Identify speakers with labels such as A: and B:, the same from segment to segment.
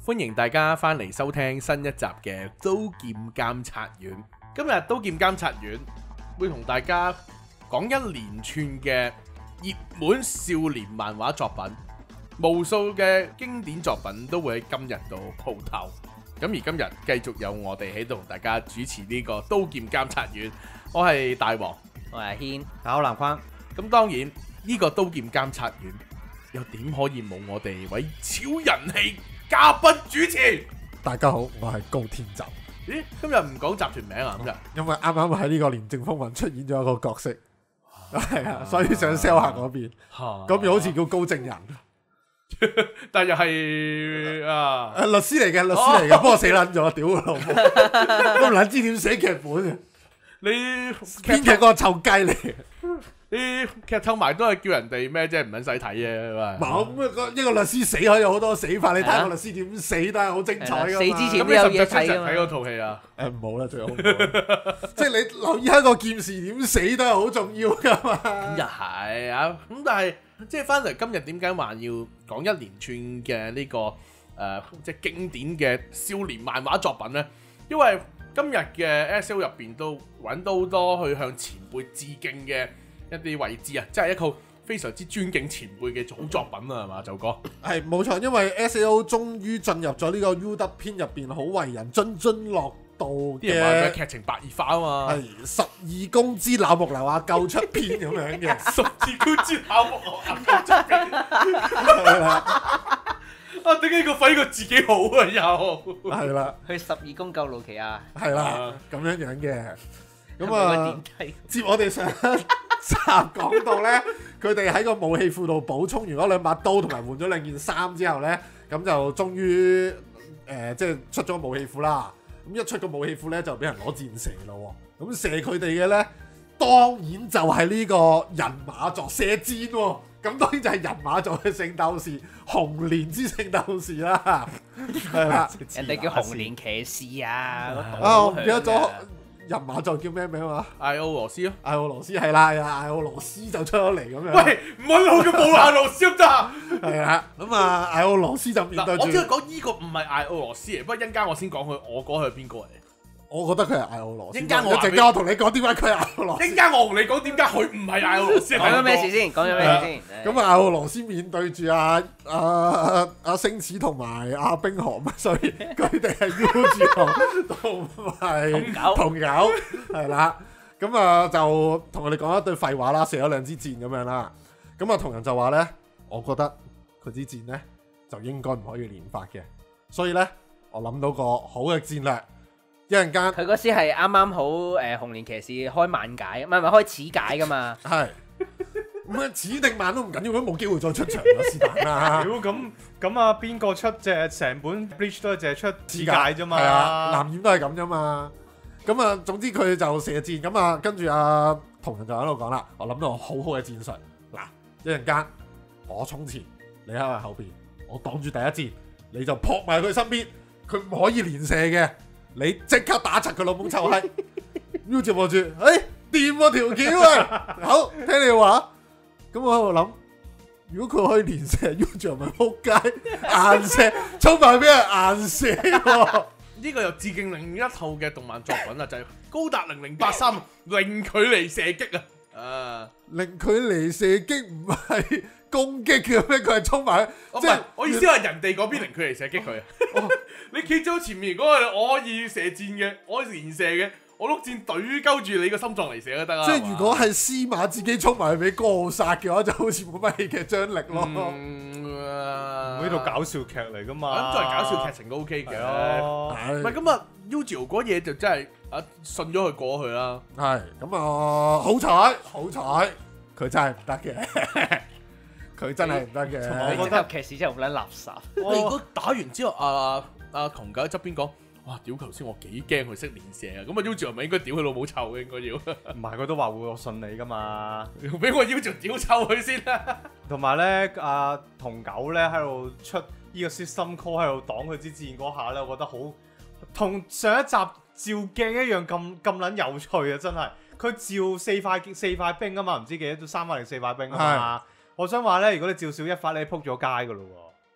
A: 歡迎大家翻嚟收聽新一集嘅刀劍監察院。今日刀劍監察院會同大家講一連串嘅熱門少年漫畫作品，無數嘅經典作品都會喺今日度鋪頭。咁而今日繼續有我哋喺度同大家主持呢個刀劍監察院，我係大王，
B: 我係阿軒，
C: 打藍框。
A: 咁當然呢個刀劍監察院又點可以冇我哋位超人氣嘉賓主持？
C: 大家好，我係高天澤。
A: 咦，今日唔講集團名啊？今日
C: 因為啱啱喺呢個廉政風雲出現咗一個角色，係啊，所以想 sell 下嗰邊。嗰邊好似叫高正人，
A: 但又係啊，
C: 律師嚟嘅，律師嚟嘅，不過死撚咗，屌佢老母，都唔撚知點寫劇本嘅。
A: 你
C: 編劇嗰個臭雞嚟。
A: 啲劇透埋都係叫人哋咩啫？唔撚使睇嘅嘛。
C: 冇咁一個律師死可以有好多死法，你睇個律師點死都係好精彩㗎嘛。
B: 死之前
A: 咁你
B: 都有嘢
A: 實唔實睇
B: 睇㗎嘛。
A: 嗰套戲啊？
C: 唔好啦，最好唔好。即係你留意下個劍士點死都係好重要㗎嘛。
A: 咁又係啊，咁但係即係翻嚟今日點解話要講一連串嘅呢個即係經典嘅少年漫畫作品呢？因為今日嘅 SL 入邊都揾到好多去向前輩致敬嘅一啲位置啊，即係一套非常之尊敬前輩嘅好作品啊，係嘛，就哥？
C: 係冇錯，因為 SAO 終於進入咗呢個 UW 篇入邊好為人津津樂道
A: 啲人話佢
C: 嘅
A: 劇情白熱化啊嘛，
C: 係十二宮之朽木流啊救出篇咁樣嘅。
A: 十字高之考木救出篇
C: 係啦，
A: 啊！點解個廢個自己好啊？又
C: 係啦，
B: 去十二宮救路奇亞，
C: 係啦，咁樣樣嘅。咁
B: 係咪個
C: 啊
B: 點，睇？
C: 接我哋上一集講到咧，佢哋喺個武器庫度補充完嗰兩把刀同埋換咗兩件衫之後咧，咁就終於即係出咗武器庫啦。咁一出個武器庫咧，就俾人攞箭射咯喎。咁射佢哋嘅咧，當然就係呢個人馬座射箭喎。咁當然就係人馬座嘅聖鬥士，紅蓮之聖鬥士啦。係啦，
B: 人哋叫紅蓮騎士啊！
C: 啊，我唔記得咗人馬座叫咩名啊？
A: 艾奧羅斯咯。
C: 艾奧羅斯係啦，艾奧羅斯就出咗嚟咁樣。
A: 喂，唔好老嘅冇艾羅斯咋？
C: 係啊，咁啊，艾奧羅斯就面對
A: 嗱，我只係
C: 住，
A: 講依個唔係艾奧羅斯嚟，不過一陣間我先講佢，我講佢係邊個嚟。
C: 我覺得佢係艾奧羅斯。
A: 一陣間我話俾
C: 一陣間我同你講點解佢係艾奧羅斯。
A: 一陣間我同你講點解佢唔係艾奧羅斯。
B: 講咗咩事先？講咗咩事先？
C: 咁啊，艾奧羅斯面對住阿星矢同埋阿冰河，所以佢哋係 U 字同埋同友，係啦。咁啊，就同佢哋講一堆廢話啦，射咗兩支箭咁樣啦。咁啊，同人就話咧，我覺得佢支箭咧就應該唔可以連發嘅，所以咧我諗到個好嘅戰略。一陣間
B: 佢嗰時係啱啱好紅蓮騎士開慢解，唔係開始解噶嘛。
C: 係咁啊，指定慢都唔緊要，都冇機會再出場啦，是但啦。
D: 屌咁啊！邊個出隻成本 Bleach 都係淨係出次界啫嘛？
C: 係啊，藍染都係咁啫嘛。咁啊，總之佢就射箭咁啊，跟住阿同人就喺度講啦，我諗到個好好嘅戰術。嗱，一陣間我衝前，你喺我後邊，我擋住第一箭，你就撲埋佢身邊，佢唔可以連射嘅。你即刻打柒佢老母臭閪 ，U 字望住，掂喎條橋啊！好，聽你話。咁我喺度諗，如果佢可以連射 U 字咪撲街，硬射衝埋俾人硬射喎。
A: 呢個又致敬另一套嘅動漫作品啊，就係高達0083零距離射擊啊！
C: 零距離射擊唔係攻擊嘅咩？佢係衝埋，
A: 即係我意思係人哋嗰邊零距離射擊佢啊！你企咗前面嗰個，我可以射箭嘅，我可以連射嘅，我碌箭懟鳩住你個心臟嚟射都得啊！
C: 即係如果係司馬自己衝埋去俾哥殺嘅話，就好似冇乜戲劇張力咯。
D: 呢套搞笑劇嚟噶嘛？
A: 咁作為搞笑劇情都 OK 嘅。唔係
C: 係
A: 咁啊 Yu-Gi-Oh 嗰嘢就真係信咗佢過去啦。
C: 係咁啊！好彩，佢真係唔得嘅，佢真係唔得嘅。
B: 我覺得騎士真係好撚垃圾。
A: 你如果打完之後，阿窮狗喺側邊講：哇！屌頭先我幾驚佢識連射啊！咁啊 Yu-Gi-Oh 係咪應該屌佢老母臭嘅？應該要
D: 唔係佢都話會我信你噶嘛？
A: 俾我 Yu-Gi-Oh 屌臭佢先啦！
D: 同埋咧，阿同狗咧喺度出呢個 system call 喺度擋佢支箭嗰下咧，我覺得好同上一集照鏡一樣咁撚有趣啊！真係佢照四塊兵啊嘛，唔知幾多3塊定4塊兵啊嘛。我想話咧，如果你照少一塊，你撲咗街噶咯喎。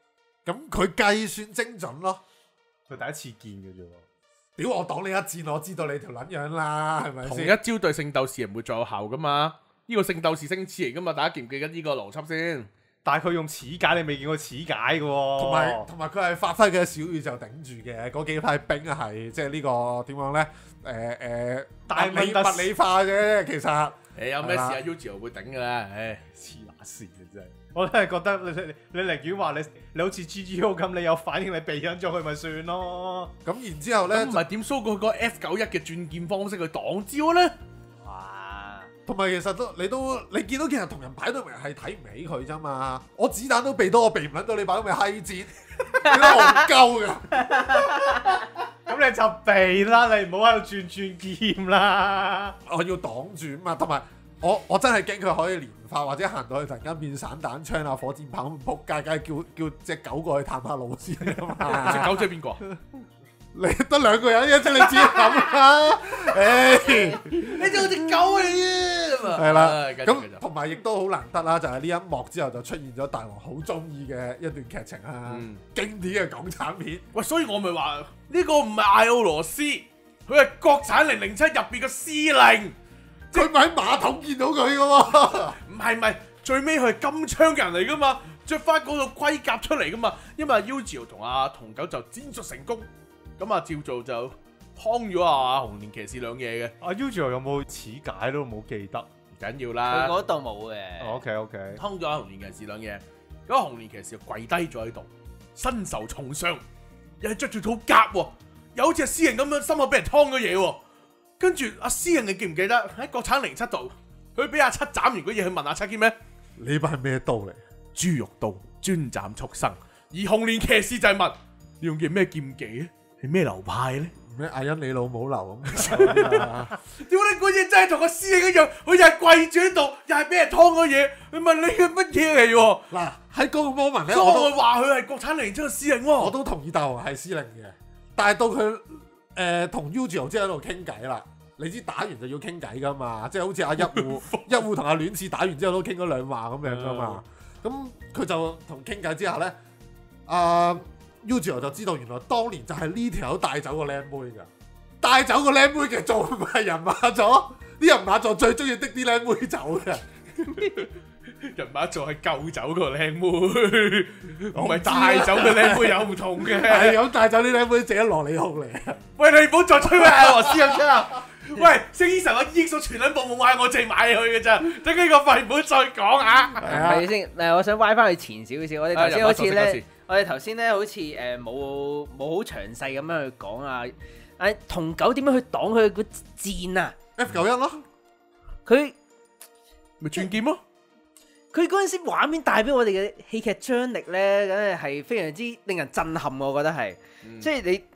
C: 咁佢計算精準咯。
D: 佢第一次見嘅啫喎。
C: 屌我擋你一箭，我知道你條撚樣啦，係咪
A: 同一
C: 先？
A: 招對聖鬥士唔會再有效噶嘛？呢個聖鬥士星矢嚟噶嘛？大家記唔記得呢個邏輯先？
D: 但係佢用齒解，你未見過齒解嘅喎。
C: 同埋佢係發揮嘅小宇宙頂住嘅，嗰幾塊冰係即係呢個點講咧？
D: 大
C: 物理化啫，其實。
A: 有咩事啊 ？Yu-Gi-Oh 會頂噶啦，唉，
D: 黐乸線嘅真係。我真係覺得你寧願話你好似 GGO 咁，你有反應你避緊咗佢咪算咯。
C: 咁然之後咧，
A: 咁唔係點 show 過個 F91嘅轉劍方式去擋招咧？
B: 哇！
C: 同埋其實你見到其實同人擺到明係睇唔起佢啫嘛。我子彈都避到，我避唔撚到你擺到明閪箭，你都戇鳩㗎。
D: 咁你就避啦，你唔好喺度轉劍啦。
C: 我要擋住啊嘛，同埋我真係驚佢可以連發或者行到去突然間變散彈槍啊、火箭炮咁撲街，梗係叫隻狗過去探下路先啊嘛。
A: 隻狗即係邊個啊？
C: 你得兩個人嘅啫，你自己諗啦。誒，
A: 你就好似狗嚟嘅咁啊！
C: 係啦，
A: 唉繼續繼續
C: 咁同埋亦都好難得啦，就係呢一幕之後就出現咗大王好中意嘅一段劇情啊，經典嘅港產片。
A: 喂，所以我咪話呢個唔係艾奧羅斯，佢係國產007入邊嘅司令。
C: 佢咪喺馬桶見到佢嘅喎。
A: 唔係，最尾佢係金槍人嚟噶嘛，着翻嗰套盔甲出嚟噶嘛。因為 Yu-Gi-Oh 同阿桐狗就戰術成功，咁啊照做就劏咗阿紅蓮騎士兩嘢嘅。
D: 阿 Yu-Gi-Oh 有冇齒解都冇記得。
A: 唔緊要
B: 佢
A: 啦，
B: 嗰度冇嘅。
D: OK。
A: 劏咗阿紅蓮騎士兩嘢，咁阿紅蓮騎士跪低咗喺度，身受重傷，又係着住套甲喎，又好似阿私人咁樣心口俾人劏咗嘢喎。跟住阿私人，你記唔記得喺國產07度，佢俾阿七斬完嗰嘢，去問阿七叫咩？
C: 呢把係咩刀嚟？
A: 豬肉刀，專斬畜生。而紅蓮騎士就係問：你用嘅咩劍技咧？係咩流派咧？
C: 咩阿欣你老母流咁？屌
A: 你嗰嘢真係同個師兄一樣，佢又係跪住喺度，又係俾人劏咗嘢。佢問你係乜嘢嚟喎？
C: 嗱喺嗰個 moment 咧，
A: 所以我
C: 我
A: 會話佢係國產07嘅師兄喎。
C: 都同意大王係司令嘅，但係到佢同 Yu-Gi-Oh 之後喺度傾偈啦。你知打完就要傾偈噶嘛，即係好似阿一戶同阿戀刺打完之後都傾咗兩話咁樣噶嘛。咁佢就同傾偈之下咧，阿 Yu-Gi-Oh 就知道原來當年就係呢條友帶走個靚妹㗎，帶走個靚妹嘅做唔係人馬座，啲人馬座最中意的啲靚妹走嘅。
A: 人馬座係救走個靚妹，唔係帶走個靚妹有唔同嘅。
C: 係咁帶走啲靚妹，整咗蘿莉控嚟。
A: 喂，你唔好再吹阿羅斯咁啦！喂，星醫神個醫術全撚部冇買，我淨係買佢嘅咋，等呢個肺唔好再講啊！
B: 係先，嗱，我想歪翻去前少少，我哋頭先好似
A: 入
B: 咧，我哋頭先咧好似冇好詳細咁樣去講啊！桐狗點樣去擋佢個箭啊
C: F91咯，
B: 佢
A: 咪轉劍咯。
B: 佢嗰陣時畫面帶俾我哋嘅戲劇張力咧，梗係非常之令人震撼，我覺得係，即係你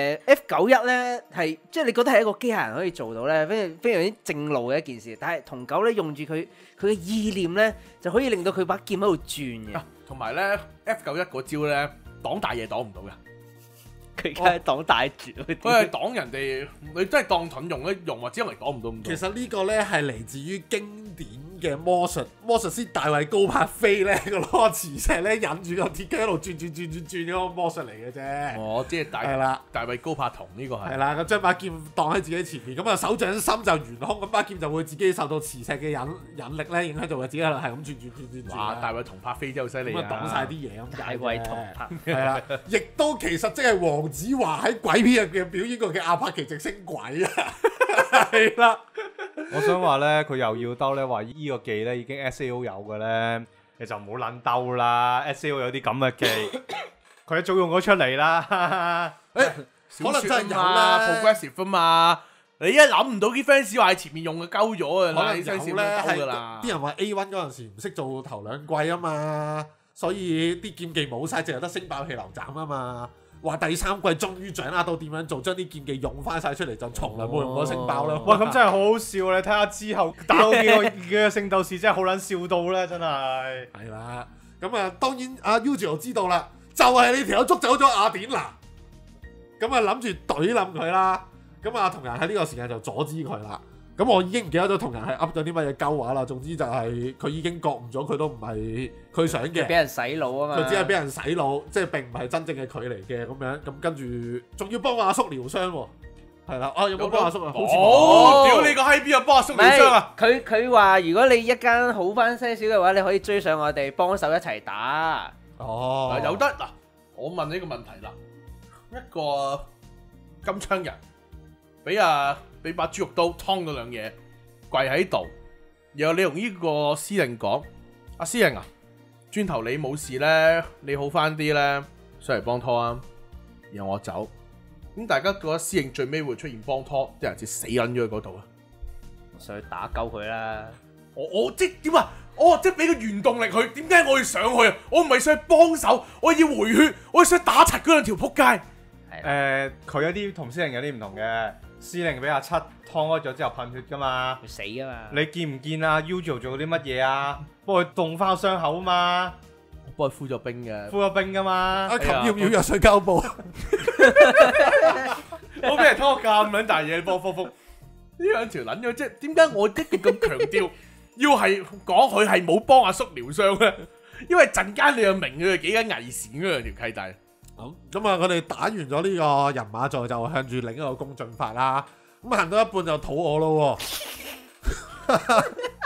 B: F91咧係，即係你覺得係一個機械人可以做到咧，非常之正路嘅一件事。但係桐狗咧用住佢嘅意念咧，就可以令到佢把劍喺度轉嘅。
A: 同埋咧 F91嗰招咧擋大嘢擋唔到嘅，
B: 佢而家係擋大絕，
A: 佢係擋人哋，你真係當盾用一用，或者因為擋唔到咁多。
C: 其實呢個咧係嚟自於經典嘅魔術師大衛高柏飛咧個攞磁石咧引住個鐵機喺度轉嗰個魔術嚟嘅啫。
A: 哦，即係
C: 係啦，
A: 大衛高柏銅呢個係。
C: 係啦，咁將把劍當喺自己前面，咁啊手掌心就懸空，咁把劍就會自己受到磁石嘅引力咧影響，就會自己喺度係咁轉。
A: 哇！大衛銅柏飛真係好犀利啊！
C: 咁啊擋晒啲嘢咁。
B: 大衛銅柏
C: 係啦，亦都其實即係黃子華喺鬼片入邊表演過嘅阿帕奇直升鬼啊，係啦。
D: 我想話咧，佢又要兜咧，話依個技咧已經 SAO 有嘅咧，你就唔好撚兜啦。SAO 有啲咁嘅技，佢一早用咗出嚟啦。
C: 可能真係有
A: 啦
C: 啦
A: ，progressive 啊嘛。你一諗唔到啲 fans 話喺前面用嘅鳩咗啊，
C: 可能
A: 啲 fans
C: 有咧，
A: 鳩㗎啦。
C: 啲人話 A1 嗰陣時唔識做頭兩季啊嘛，所以啲劍技冇晒，淨係得星爆氣流斬啊嘛。話第三季終於掌握到點樣做，將啲劍技用翻晒出嚟，就從來冇用過星爆啦。
D: 哇！咁真係好好笑，你睇下之後打到幾個嘅聖鬥士真係好撚笑到咧，真係。
C: 係啦，咁啊當然阿 Yu-Gi-Oh 知道啦，就係你條友捉走咗雅典娜，咁啊諗住懟冧佢啦。咁啊同人喺呢個時間就阻止佢啦。咁咁我已經唔記得咗同人係噏咗啲乜嘢鳩話啦。總之就係佢已經覺悟咗，佢都唔係佢想嘅，
B: 俾人洗腦啊嘛。
C: 佢只係俾人洗腦，即係並唔係真正嘅佢嚟嘅咁樣。咁跟住仲要幫阿叔療傷喎，係啦。有冇幫阿叔啊？好似
A: 哦，屌你個閪邊有幫阿叔
B: 唔
A: 療傷啊？
B: 係佢話如果你一間好翻些少嘅話，你可以追上我哋幫手一齊打。
C: 哦，
A: 有得嗱，我問呢個問題啦，一個金槍人俾把豬肉刀劏咗兩嘢，跪喺度，然後你同呢個司令講：阿司令啊，轉頭你冇事咧，你好翻啲咧，上嚟幫拖啊，然後我走。咁大家覺得司令最尾會出現幫拖，啲人就死撚咗喺嗰度啊！
B: 上去打鳩佢啦！
A: 我即係點啊？即係俾個原動力佢，點解我要上去啊？我唔係上去幫手，我要回血，我要上去打柒嗰兩條撲街。
D: 佢有啲同司令有啲唔同嘅，司令俾阿七劏開咗之後噴血噶嘛，
B: 要死啊嘛！
D: 你見唔見啊 Uzo 做啲乜嘢啊？幫佢凍翻個傷口啊嘛，
A: 我幫佢敷咗冰嘅，
D: 敷咗冰噶嘛。
C: 阿琴要唔要藥水膠布？
A: 我俾人拖咁撚大嘢，幫科福呢兩條撚咗，即係點解我一直咁強調要係講佢係冇幫阿叔療傷咧？因為陣間你又明佢係幾咁危險嗰兩條契弟。
C: 好咁啊！我哋打完咗呢個人馬座，就向住另一個宮進發啦。咁行到一半就肚餓咯喎。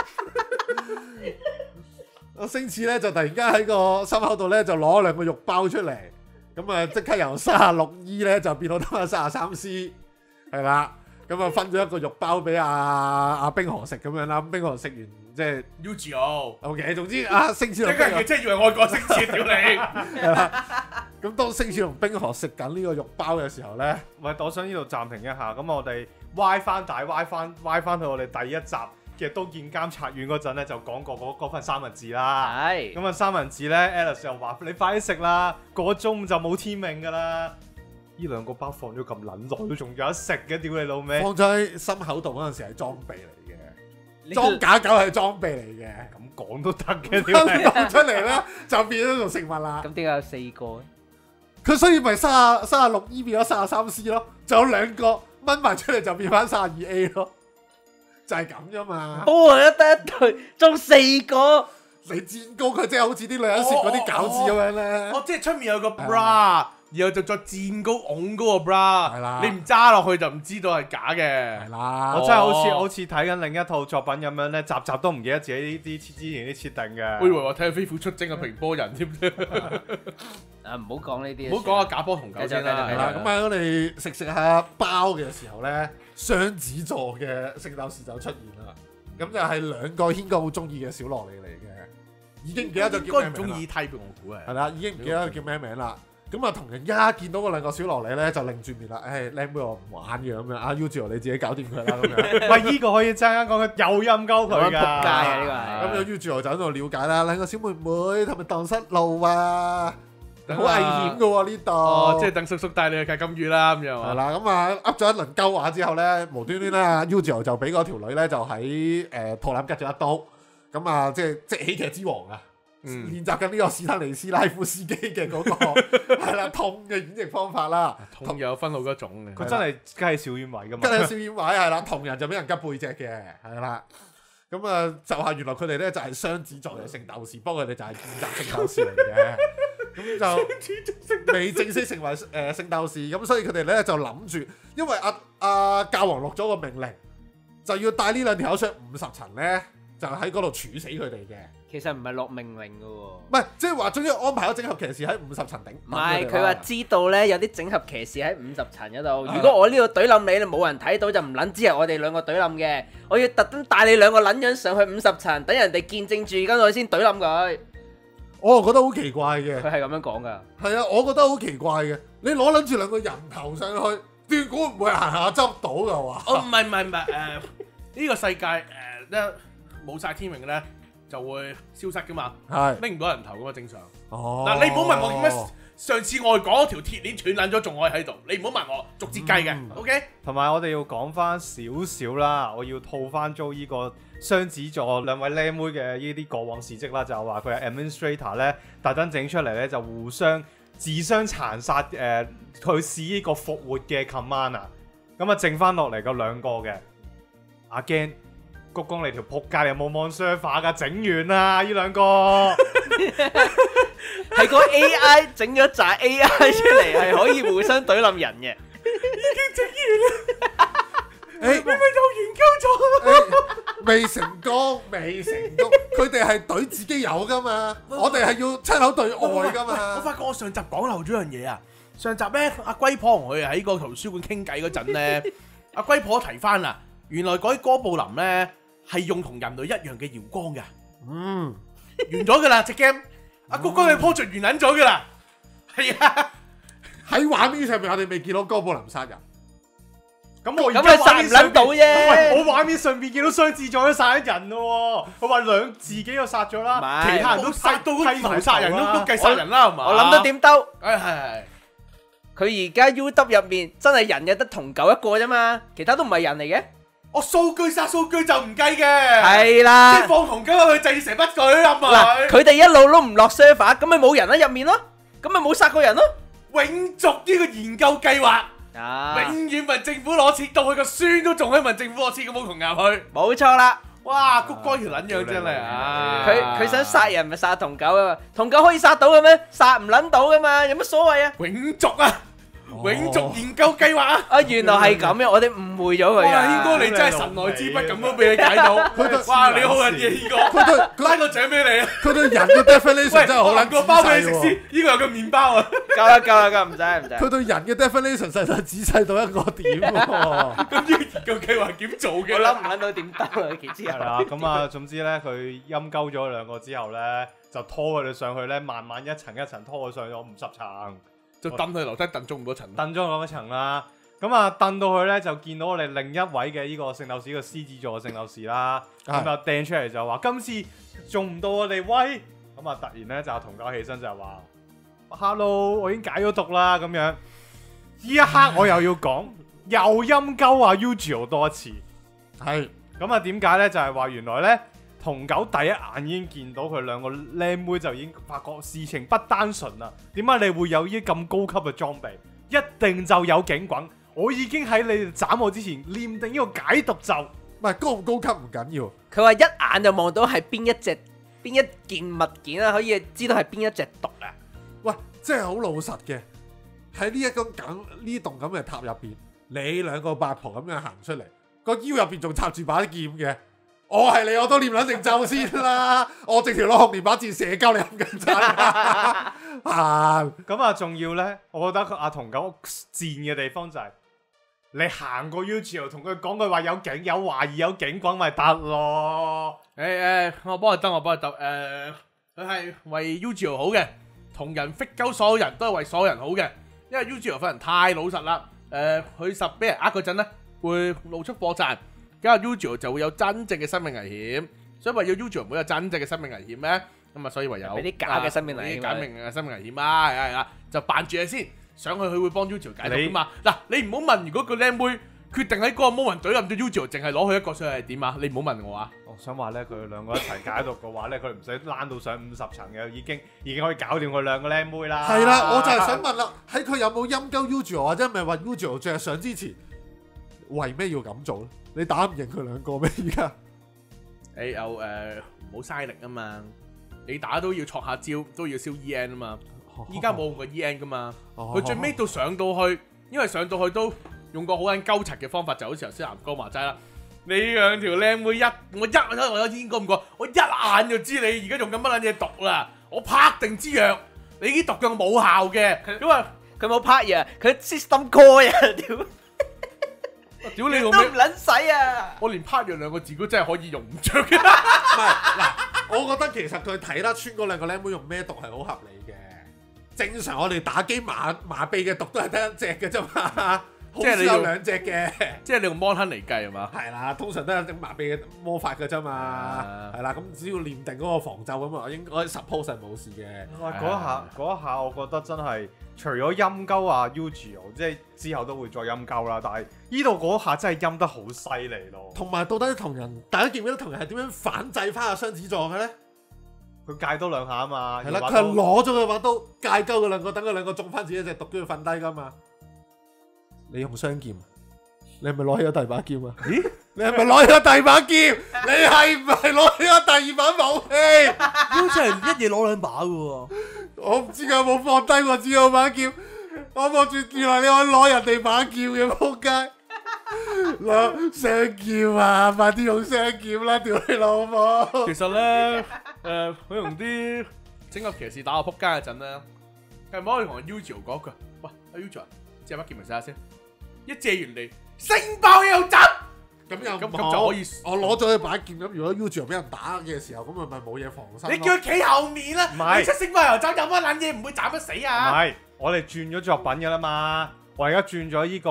C: 阿星矢咧就突然間喺個心口度咧就攞兩個肉包出嚟，咁啊即刻由36E咧就變到得翻33C，係啦。咁啊分咗一個肉包俾阿冰河食咁樣啦。咁冰河食完即係
A: Uzo，
C: OK。總之阿星矢
A: 即係佢真係以為愛國星矢屌你。
C: 係啦。咁當星矢同冰河食緊呢個肉包嘅時候咧，
D: 喂，我想呢度暫停一下，咁我哋歪翻去我哋第一集嘅刀劍監察院嗰陣咧，就講過嗰份三文治啦。
B: 係
D: 咁啊，三文治咧 ，Alice 又話你快啲食啦，過咗中午就冇天命噶啦。呢兩個包放咗咁撚耐，都仲有得食嘅，屌你老味！
C: 放咗喺心口度嗰陣時係裝備嚟嘅，裝假狗係裝備嚟嘅。
D: 咁講都得嘅，
C: 咁你
D: 屌你！
C: 講出嚟咧，就變咗做食物啦。
B: 咁點解有4個咧？
C: 佢所以咪36E 變咗33C 咯，仲有兩個掹埋出嚟就變翻32A 咯，就係咁啫嘛。
B: 哦，得一對，中4個。
C: 你煎糕佢即係好似啲女人食嗰啲餃子咁樣咧。
A: 即係出面有個 bra，然後就再墊高拱嗰個 bra，
C: 係啦
A: 你唔揸落去就唔知道係假嘅。
C: 係啦，
D: 我真係好似睇緊另一套作品咁樣咧，集集都唔記得自己呢啲之前啲設定嘅。
A: 我以為話睇下飛虎出征嘅平波人添，
B: 啊，唔好講呢啲。
A: 唔好講下假波同狗先啦。
C: 係啦。咁喺我哋食下包嘅時候咧，雙子座嘅聖鬥士就出現啦。咁就係兩個軒哥好中意嘅小蘿莉嚟嘅，已經唔記得咗
A: 應
C: 叫咩名啦。
A: 該唔中意 type 我估係。
C: 係啦，已經唔記得佢叫咩名啦。咁啊，同人一見到嗰兩個小蘿莉咧，就擰住面啦。誒，靚妹我唔玩嘅咁樣。阿 Uzo 你自己搞掂佢啦咁樣。
D: 喂，依個可以陣間講佢又陰鳩佢㗎，
B: 仆街啊！呢個係。
C: 咁有 Uzo 就喺度了解啦。兩個小妹妹係咪蕩失路啊？好危險㗎喎呢度。
A: 即係等叔叔帶你去睇金魚啦咁樣啊。
C: 係啦，咁啊噏咗一輪鳩話之後咧，無端端咧 Uzo 就俾嗰條女咧就喺肚腩拮咗一刀。咁啊，即係喜劇之王啊！練習緊呢個史坦尼斯拉夫斯基嘅嗰個係啦痛嘅演繹方法啦，
A: 痛有分好多種嘅。
D: 佢真係雞小丸位㗎嘛。
C: 跟住笑演位係啦，同人就俾人拮背脊嘅係啦。咁啊就係原來佢哋咧就係雙子座嘅聖鬥士，不過佢哋就係見習聖鬥士嚟嘅。咁就未正式成為聖鬥士，咁所以佢哋咧就諗住，因為阿教皇落咗個命令，就要帶呢兩條友上50層咧，就喺嗰度處死佢哋嘅。
B: 其實唔係落命令嘅喎。
C: 唔係，即係話總之安排咗整合騎士喺50層頂。
B: 唔係，佢話知道咧有啲整合騎士喺50層嗰度。如果我呢度懟冧你，你冇人睇到就唔撚知係我哋兩個懟冧嘅。我要特登帶你兩個撚樣上去50層，等人哋見證住，跟住我先懟冧佢。
C: 我覺得好奇怪嘅。
B: 佢係咁樣講㗎。
C: 係啊，我覺得好奇怪嘅。你攞撚住兩個人頭上去，斷估唔會行下執到㗎喎。
A: 哦，唔係呢個世界咧冇晒天命咧。就會消失噶嘛，拎唔到人頭噶嘛，正常。
C: 哦，
A: 嗱，你唔好問我點解上次我哋講嗰條鐵鏈斷撚咗，仲可以喺度。你唔好問我，逐節計嘅。OK。
D: 同埋我哋要講翻少少啦，我要套翻租依個雙子座兩位靚妹嘅呢啲過往事蹟啦，就話佢係 administrator 咧，特登整出嚟咧就互相自相殘殺去試呢個復活嘅 command 啊，咁啊剩翻落嚟個兩個嘅。 阿驚谷光你條撲街，你有冇望 server 㗎？整完啦，呢兩個
B: 係個 AI 整咗紮 AI 出嚟，係可以互相懟冧人嘅。
C: 誒，你咪又研究咗？未成功，未成功。佢哋係懟自己有噶嘛，我哋係要親口對外噶
A: 我
C: 嘛。
A: 發覺我上集講漏咗樣嘢啊！上集咧，阿龜婆同佢喺個圖書館傾偈嗰陣咧，阿龜婆提翻啦，原來嗰啲哥布林咧係用同人類一樣嘅搖光㗎。
C: 嗯，
A: 完咗㗎啦隻 game，阿谷光嘅 project 完撚咗㗎啦。係啊，
C: 喺畫面上面我哋未見到哥布林殺人。
D: 咁我而
B: 咁
D: 家畫面
B: 咪殺唔撚到
D: 喂，
B: 啫。
D: 我畫面上邊見到雙子座都殺咗人咯喎，佢話自己都殺咗啦，
B: 唔係
D: 其他人都
A: 殺到嗰
D: 批
A: 頭殺人都計殺人啦，係嘛？
B: 我諗到點兜？
A: 係。
B: 佢而家 UW 入面真係人嘅得同狗一個啫嘛，其他都唔係人嚟嘅。
A: 我數據殺數據就唔計嘅，
B: 係
A: 即係
B: 啦，
A: 放同狗去制蛇不舉係咪？
B: 嗱，佢哋一路都唔落 server，咁咪冇人喺入面咯，咁咪冇殺過人咯。
A: 永續呢個研究計劃，
B: 啊，
A: 永遠問政府攞錢，到佢個孫都仲可以問政府攞錢，咁冇同入去。
B: 冇錯啦，
A: 哇！谷光條撚樣真係啊！
B: 佢想殺人咪殺同狗啊嘛，同狗可以殺到嘅咩？殺唔撚到噶嘛，有乜所謂啊？
A: 永續啊！永續研究計劃啊！
B: 啊，原來係咁樣，我哋誤會咗佢
A: 哇！
B: 啊。
A: 軒哥你真係神來之筆咁都俾你解到，哇！你好撚嘢，軒哥，拉個獎俾你啊！
C: 佢對人嘅 definition 真係好撚
A: 個包俾你食
C: 仔細喎。
A: 先，呢個有個麵包啊！
B: 夠啦，唔使。
C: 佢對人嘅 definition 實在仔細到一個點喎。
A: 咁呢個研究計劃點做嘅咧？
B: 我諗唔撚到點兜啊，其之後。
D: 係啦，咁啊，總之咧，佢陰鳩咗兩個之後咧，就拖佢哋上去咧，慢慢一層一層拖佢上咗50層，
A: 就蹬佢樓梯蹬中咁多層。
D: 蹬咗咁多層啦。咁啊，蹬到去咧就見到我哋另一位嘅呢個聖鬥士，個獅子座嘅聖鬥士啦。咁啊掟出嚟就話今次中唔到我哋威。咁啊突然咧就同狗起身就話 Hello， 我已經解咗毒啦咁樣。呢一刻我又要講又陰鳩啊 Yu-Gi-Oh 多一次。
C: 係
D: 咁啊點解咧？就係話原來咧同狗第一眼已經見到佢兩個靚妹，就已經發覺事情不單純啦。點解你會有呢啲咁高級嘅裝備？一定就有警棍。我已經喺你哋斬我之前念定呢個解毒咒。
C: 唔係高唔高級唔緊要，
B: 佢話一眼就望到係邊一件物件啊，可以知道係邊一隻毒啊。
C: 喂，真係好老實嘅。喺呢呢棟咁嘅塔入邊，你兩個八婆咁樣行出嚟，個腰入邊仲插住把劍嘅。我係你，我都念撚定咒先啦。我直條攞紅蓮把箭射鳩你冚緊陣。
D: 咁啊，仲要咧，我覺得阿同狗賤嘅地方就係、你行過 Yu-Gi-Oh 同佢講句話有懷疑有警棍咪得咯。
A: 我幫佢登，佢係為 Yu-Gi-Oh 好嘅，同人 fit 鳩所有人都係為所有人好嘅，因為 Yu-Gi-Oh 份人太老實啦。佢實俾人嗰陣咧，會露出破綻，咁啊 Yu-Gi-Oh 就會有真正嘅生命危險。所以為咗 Yu-Gi-Oh 唔會有真正嘅生命危險咧，咁啊所以唯有
B: 俾啲假嘅生命危險，
A: 假命嘅生命危險啊，係啦，就扮住嘢先。上去佢會幫 Yu-Gi-Oh 解毒噶嘛？嗱，你唔好問，如果個靚妹決定喺嗰個 moment 懟冧咗 Yu-Gi-Oh，淨係攞佢一個上去係點啊？你唔好問我啊！
D: 我想話咧，佢哋兩個一齊解毒嘅話咧，佢唔使躝到上50層嘅，已經可以搞掂佢兩個靚妹啦。
C: 係啦，我就係想問啦，喺佢有冇陰鳩 Yu-Gi-Oh 或者係咪話 Yu-Gi-Oh 着上之前，為咩要咁做咧？你打唔贏佢兩個咩？而家
A: 你又唔好嘥力啊嘛！你打都要戳下招，都要燒 EN 啊嘛！依家冇用過 EN 噶嘛，佢最尾到上到去，因為上到去都用個好撚鳩柒嘅方法，就好似頭先南哥話齋啦。你兩條靚妹我有煙過唔過？我一眼就知你而家用緊乜撚嘢毒啦！我拍定支藥，你啲毒藥冇效嘅，因為
B: 佢冇拍嘢，佢 system call 啊，
A: 屌你老味，
B: 都唔撚使啊！
A: 我連拍藥兩個字都真係可以用唔着嘅。
C: 唔係嗱，我覺得其實佢睇得穿嗰兩個靚妹用咩毒係好合理嘅。正常我哋打機麻痹嘅毒都係得一隻嘅啫嘛，好少有兩隻嘅。
A: 即係你用 mon 亨嚟計係嘛？
C: 係啦，通常都有整麻痹嘅魔法嘅啫嘛。係啦，咁只要念定嗰個防咒咁啊，應該 suppose 係冇事嘅。
D: 哇！嗰一下，我覺得真係除咗陰鳩啊 Yu-Gi-Oh，即係之後都會再陰鳩啦。但係呢度嗰下真係陰得好犀利咯。
C: 同埋到底同人，大家記唔記得同人係點樣反制翻阿雙子座嘅咧？
D: 佢戒多兩下啊嘛。
C: 係啦，佢係攞咗佢把刀戒鳩佢兩個，等佢兩個中翻自己隻毒，都要瞓低噶嘛。你用雙劍，你係咪攞起咗第二把劍啊？
A: 咦？
C: 你係咪攞咗第二把劍？你係唔係攞咗第二把武器？
A: 好似係一嘢攞兩把嘅喎。
C: 我唔知佢有冇放低我知我把劍，我望住原來你可以攞人哋把劍嘅仆街，攞雙劍啊！快啲用雙劍啦，屌你老母！
A: 其實咧，佢同啲整個騎士打我仆街嗰陣咧，係咪可以同阿 Ujo 講句？喂，阿 Ujo，借把劍嚟試下先。一借完嚟，星爆又斬。
C: 咁又
A: 咁就可以。
C: 我攞咗佢把劍咁，如果 Ujo 俾人打嘅時候，咁咪冇嘢防身咯。
A: 你叫佢企後面啦，
D: 唔係
A: 你出星爆又斬，有乜撚嘢唔會斬得死
D: 唔
A: 啊？
D: 係，我哋轉咗作品㗎啦嘛。我而家轉咗呢個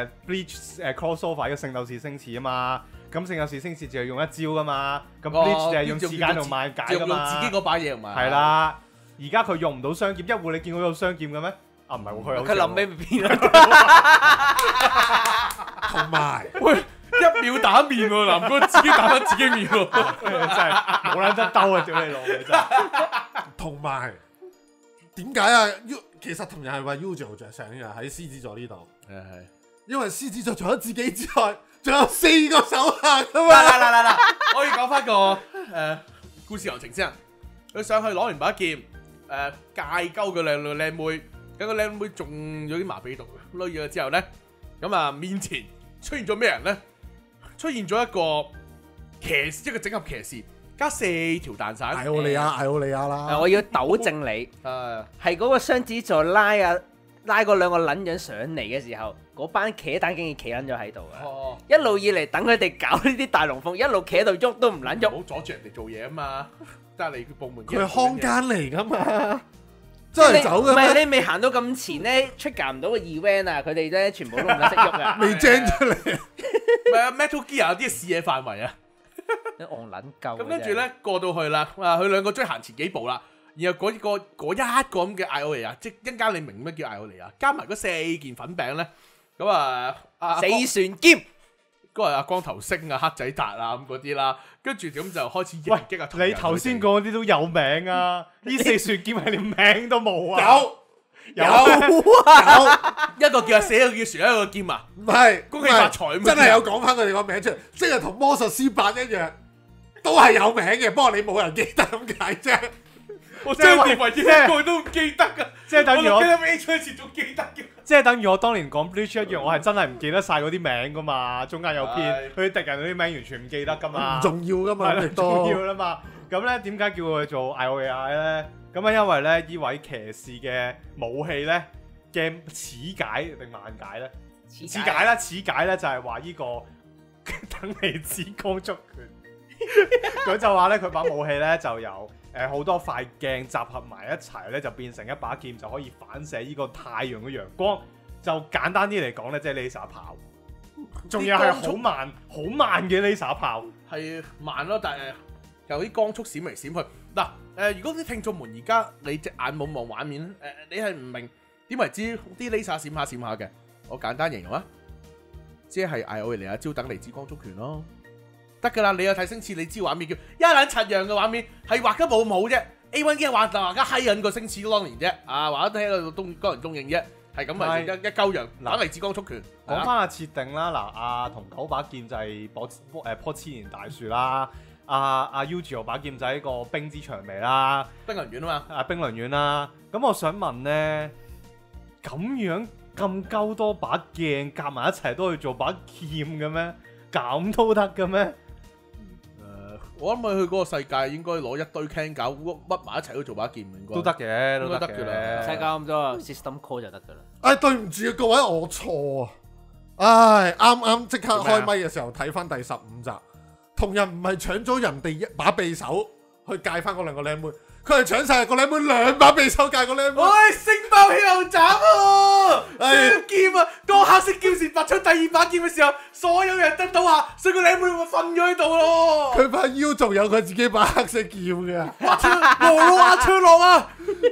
D: Bleach crossover 嘅聖鬥士星矢啊嘛。咁聖鬥士星矢就係用一招㗎嘛。咁 Bleach 就係用時間同萬解㗎嘛。
A: 用自己嗰把嘢唔係。
D: 係啦，而家佢用唔到雙劍，一會你見到有雙劍嘅咩？啊唔係喎，佢有。
B: 佢臨尾咪變啦。
C: 同埋
A: 喂，一秒打面喎，南哥自己打翻自己面喎，
D: 真係冇撚得兜啊！屌你老味真係。
C: 同埋點解啊？其實同樣係為 Ujo 着想嘅喺獅子座呢度，
A: 係
C: 因為獅子座除咗自己之外，仲有4個手下噶
A: 嗱
C: 嘛。
A: 嗱，我要講翻個故事流程先。佢上去攞完把劍，戒鳩個靚女靚妹，咁個靚妹中咗啲麻痹毒，攞咗之後咧，咁啊面前出現咗咩人咧？出現咗一個騎士，一個整合騎士，加4條彈傘。
C: 艾奧利亞啦，
B: 我要糾正你，係嗰個雙子座拉嗰兩個撚樣上嚟嘅時候，嗰班騎蛋竟然企撚咗喺度啊！
A: 哦，
B: 一路以嚟等佢哋搞呢啲大龍鳳，一路企喺度喐都唔撚喐。
A: 唔好阻住人哋做嘢啊嘛！得你部門
C: 佢係康奸嚟噶嘛，真係走
B: 唔
C: 噶咩？
B: 係你未行到咁前咧，出夾唔到個 event 啊！佢哋咧全部都唔得識喐啊！
C: 未精出嚟，
A: 唔係啊 Metal Gear 有啲視野範圍啊！
B: 你戇撚鳩。
A: 咁跟住咧過到去啦，佢兩個追行前幾步啦，然後嗰一個咁嘅艾奧尼亞，即係一陣間你明咩叫艾奧尼亞，加埋嗰4件粉餅咧，咁
B: 死船劍。
A: 嗰個阿光頭星啊、黑仔達啊咁嗰啲啦，跟住咁就開始迎擊啊！
D: 你頭先講嗰啲都有名啊！呢4船劍係連名都冇啊！
C: 有
A: 一個叫阿寫，一個叫船，一個叫劍啊！
C: 唔係
A: 恭喜發財咁樣
C: 真係有講翻佢哋個名出嚟，即係同魔術師8一樣，都係有名嘅，不過你冇人記得咁解啫。
A: 我將連唯一一個都唔記得噶，
D: 即係等於我
A: 記得 A 出時仲記得嘅。
D: 即係等於我當年講 Bleach 一樣，我係真係唔記得晒嗰啲名噶嘛，中間有篇佢啲敵人嗰啲名完全唔記得噶嘛，
C: 唔重要噶嘛，
D: 係啦，
C: 亦
D: 唔重要
C: 都
D: 啦嘛。咁咧點解叫佢做艾奧利亞咧？咁啊因為咧呢位騎士嘅武器咧嘅齒解定萬解咧？齒解啦，齒解咧就係話呢個等離子光速拳。佢就話咧佢把武器咧就有好多塊鏡集合埋一齊咧，就變成一把劍，就可以反射呢個太陽嘅陽光。就簡單啲嚟講咧，即係 laser 炮，仲要係好慢嘅 laser 炮，
A: 係慢咯，但係有啲光速閃嚟閃去。嗱如果啲聽眾們而家你隻眼冇望畫面，你係唔明點為之啲 laser 閃下閃下嘅？我簡單形容啊，即係艾奧尼亞招等離子光速拳咯。得噶啦，你有睇星矢，你知畫面叫一撚柒樣嘅畫面，係畫得冇啫。A1 已經畫就畫家閪緊個星矢當年啫，畫得睇個光人中應啫，係咁咪一鳩樣打離子光速拳。
D: 講翻下設定啦，嗱同九把劍就係棵千年大樹啦，阿 Ujo 把劍就係一個冰之薔薇啦，
A: 冰輪丸啊嘛，
D: 冰輪丸啦。咁我想問咧，咁樣咁鳩多把鏡夾埋一齊都去做把劍嘅咩？咁都得嘅咩？
A: 我諗佢嗰個世界應該攞一堆 can 搞屈埋一齊都做把劍，應該
D: 都得嘅，都得
A: 㗎啦
B: 世界咁多 system call 就得噶啦。
C: 唉，對唔住各位，我錯啊！唉，啱即刻開咪嘅時候睇翻第15集，同人唔係搶咗人哋一把匕首去戒翻嗰兩個靚妹，佢係搶晒個靚妹2把匕首戒個靚妹。
A: 喂，星爆氣又斬啊！雙劍啊！當黑色劍士拔出第2把劍嘅時候，所有人都倒下，所以個靚妹咪瞓咗喺度咯。
C: 佢把腰仲有佢自己把黑色劍嘅，
A: 無腦阿昌落啊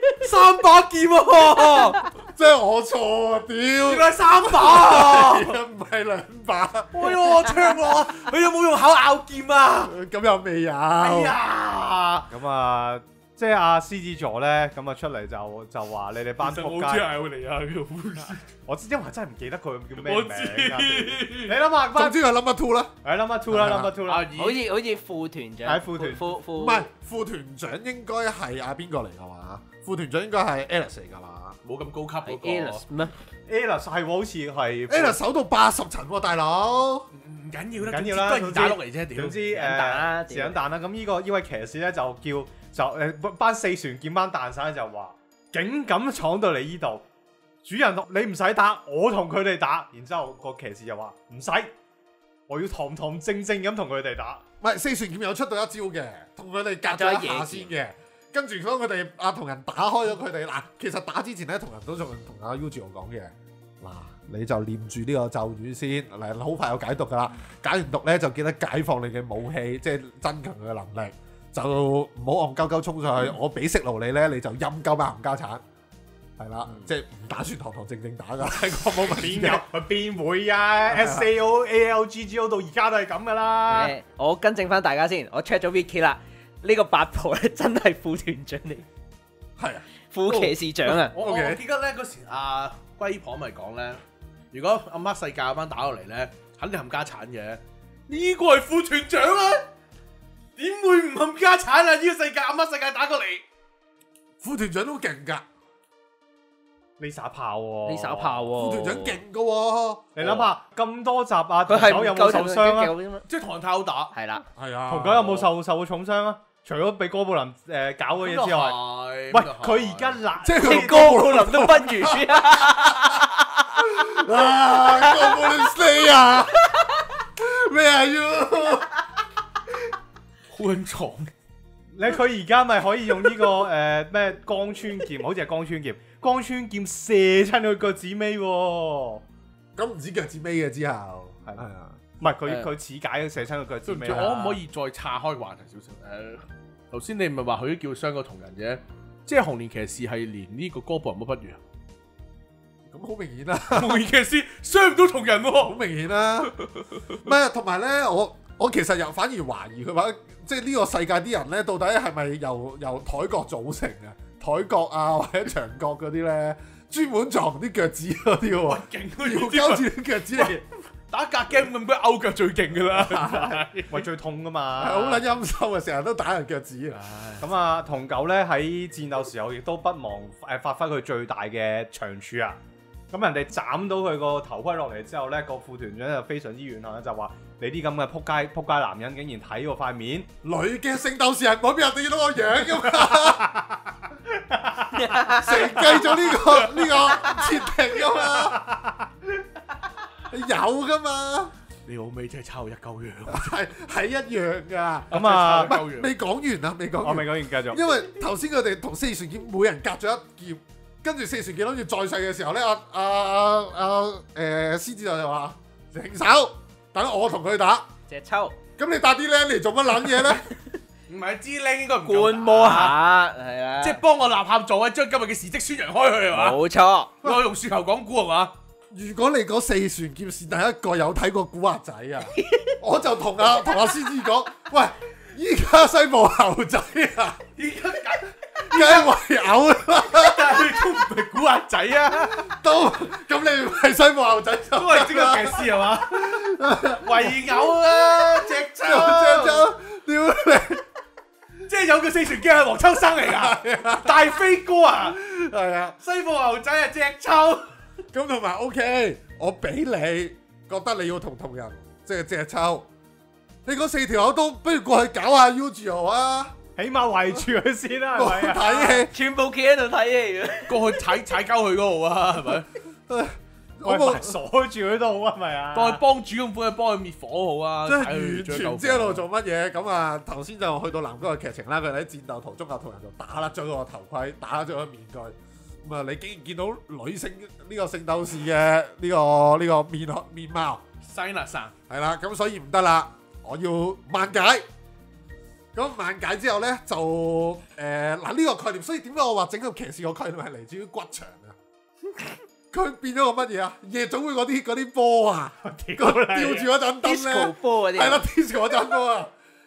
A: ！3把劍啊！
C: 真係我錯啊！屌，
A: 原來3把啊！
C: 唔係2把。
A: 哎呦，昌落啊！佢有冇用口拗劍啊？
C: 咁又未有。
A: 哎呀！
D: 咁即係阿獅子座咧，咁啊出嚟就話你哋班仆街，
A: 艾奧尼亞嘅故事，
D: 我因為真係唔記得佢叫咩名
A: 我知
D: 㗎。你諗下班，
C: 總之係 number two 啦，
D: 係 number two 啦，number two 啦。
B: 好似副團長，
D: 係副團
C: 唔係副團長應該係阿邊個嚟㗎嘛？副團長應該係 Alice 嚟㗎嘛
A: 冇咁高級嗰個。
B: Alice 咩？
D: Alice 係喎，好似係。
C: ？Alice 守到80層喎，大佬。
A: 唔緊要啦，
D: 緊要啦
A: 都係二打六嚟啫，屌
D: 總！之
B: 彈啦
D: 時間彈啦。咁呢位騎士咧就班四船劍班彈晒就話，竟敢闖到嚟呢度，主人你唔使打，我同佢哋打。然之後個騎士就話唔使，我要堂堂正正咁同佢哋打。
C: 唔係四船劍有出到一招嘅，同佢哋隔咗一下先嘅。跟住當佢哋同人打開咗佢哋嗱，其實打之前咧，同人都仲同阿 Uzi 講嘅嗱，你就念住呢個咒語先，嗱好快有解毒噶啦，解完毒咧就記得解放你嘅武器，即係增強佢嘅能力，就唔好戇鳩鳩衝上去，我俾息路你咧，你就陰鳩班冚家產，係啦，即係唔打算堂堂正正打噶，我冇問
D: 邊有佢邊會啊？SAOALGGO 到而家都係咁噶啦。
B: 我更正翻大家先，我 check 咗 Wiki 啦，呢個八婆咧真係副團長嚟，
C: 係啊，
B: 副騎士長啊！
A: 我記得咧嗰時阿龜婆咪講咧，如果暗黑世界嗰班打落嚟咧，肯定冚家產嘅。呢個係副團長啊，點會唔冚家產啊？呢個世界暗黑世界打過嚟，
C: 副團長都勁㗎，
D: 呢撒炮喎，
B: 呢手炮喎，
C: 副團長勁㗎喎，
D: 你諗下咁多集啊，
B: 佢係
D: 狗有冇受傷啊？
B: 啊？
A: 即係同人太好打。
B: 係啦，
C: 係啊，
D: 同狗有冇受過重傷啊？除咗俾哥布林搞嘅嘢之外，
A: 喂，
D: 喂，佢而家嗱，
C: 即係佢
B: 哥布林都不如
C: 啊，哥布林死啊！咩啊要？
A: 好撚重。
D: 佢而家咪可以用呢個咩光穿劍，好似係光穿劍，光穿劍射親佢腳趾尾喎。
C: 咁唔知腳趾尾嘅之後，係啊，
D: 唔係佢似解射親佢腳趾尾啦。
A: 我可唔可以再岔開話題少少？頭先你咪話佢都叫傷過同人嘅，即係紅蓮騎士係連呢個哥布林都不如。
C: 咁好明顯啦，
A: 紅蓮騎士傷唔到同人
C: 好
A: 喎。
C: 明顯啦。唔係，同埋咧，我其實又反而懷疑佢話，即係呢個世界啲人咧，到底係咪由台角組成啊？台角啊，或者長角嗰啲咧，專門撞啲腳趾嗰啲喎，
A: 勁
C: 要交住啲腳趾嚟，
A: 打格 game 咁鬼勾腳最勁噶啦，
D: 喂最痛噶
C: 係
D: 嘛。
C: 好撚陰森啊！成日都打人腳趾啊！
D: 咁啊，同狗咧喺戰鬥時候亦都不忘發揮佢最大嘅長處啊！咁人哋斬到佢個頭盔落嚟之後咧，個副團長就非常之怨恨，就話：你啲咁嘅撲街男人，竟然睇我塊面！
C: 女嘅聖鬥士係唔可以俾人哋見到我樣噶嘛？承繼咗呢個設定噶嘛？有噶嘛？
A: 你老味真係抄一嚿樣，
C: 係一樣噶。
D: 咁啊
C: 唔係未講完啊，未講完。
D: 我未講完，繼續。
C: 因為頭先佢哋同四船劍每人隔咗一劍，跟住四船劍諗住再世嘅時候咧，獅子就話停手，等我同佢打。
B: 隻抽
C: 咁你打啲僆嚟做乜撚嘢咧？
A: 唔係支僆應該唔夠
B: 觀摩下，係啊，
A: 即係幫我立下座啊，將今日嘅事蹟宣揚開去係嘛？
B: 冇錯。
A: 我用雪球講古係嘛？
C: 如果你嗰四船劍是第一個有睇過古惑仔啊，我就同阿獅子講，喂，依家西部牛仔啊，
A: 而家
C: 梗係圍毆啦，
A: 但係都唔係古惑仔啊，
C: 都咁你唔係西部牛仔就
A: 都係精神騎士係嘛？圍毆啊，隻
C: 就
A: 抽，
C: 屌你，
A: 即係有個四船劍係黃秋生嚟㗎，大飛哥啊，
C: 係啊。
A: 西部牛仔啊，隻抽。
C: 咁同埋 OK，我俾你覺得你要同人即係隻抽，你嗰4條友都不如過去搞下 Uzi 啊，
D: 起碼圍住佢先啦，係咪啊？
C: 睇戲。
B: 全部企喺度睇戲嘅，
A: 過去踩鳩佢嗰度啊，係咪？
D: 喂，
C: 我冇
D: 鎖住佢都好啊，係咪啊？
A: 當佢幫主咁款，幫佢滅火好啊！
C: 即係
A: 踩佢
C: 完全
A: 最
C: 唔知喺度做乜嘢。咁啊，頭先就去到男主角嘅劇情啦，佢哋喺戰鬥途中啊，同人就打甩咗個頭盔，打甩咗個面具。咁啊，你竟然見到女性呢個聖鬥士嘅呢個面貌，
A: 西納山
C: 係啦，咁所以唔得啦，我要萬解。咁萬解之後咧，就嗱呢個概念，所以點解我話整個騎士個概念係嚟自於骨場啊？佢變咗個乜嘢啊？夜總會嗰啲波啊，個吊住嗰盞燈咧，
B: disco 波嗰啲，
C: 係啦，disco 嗰盞波啊，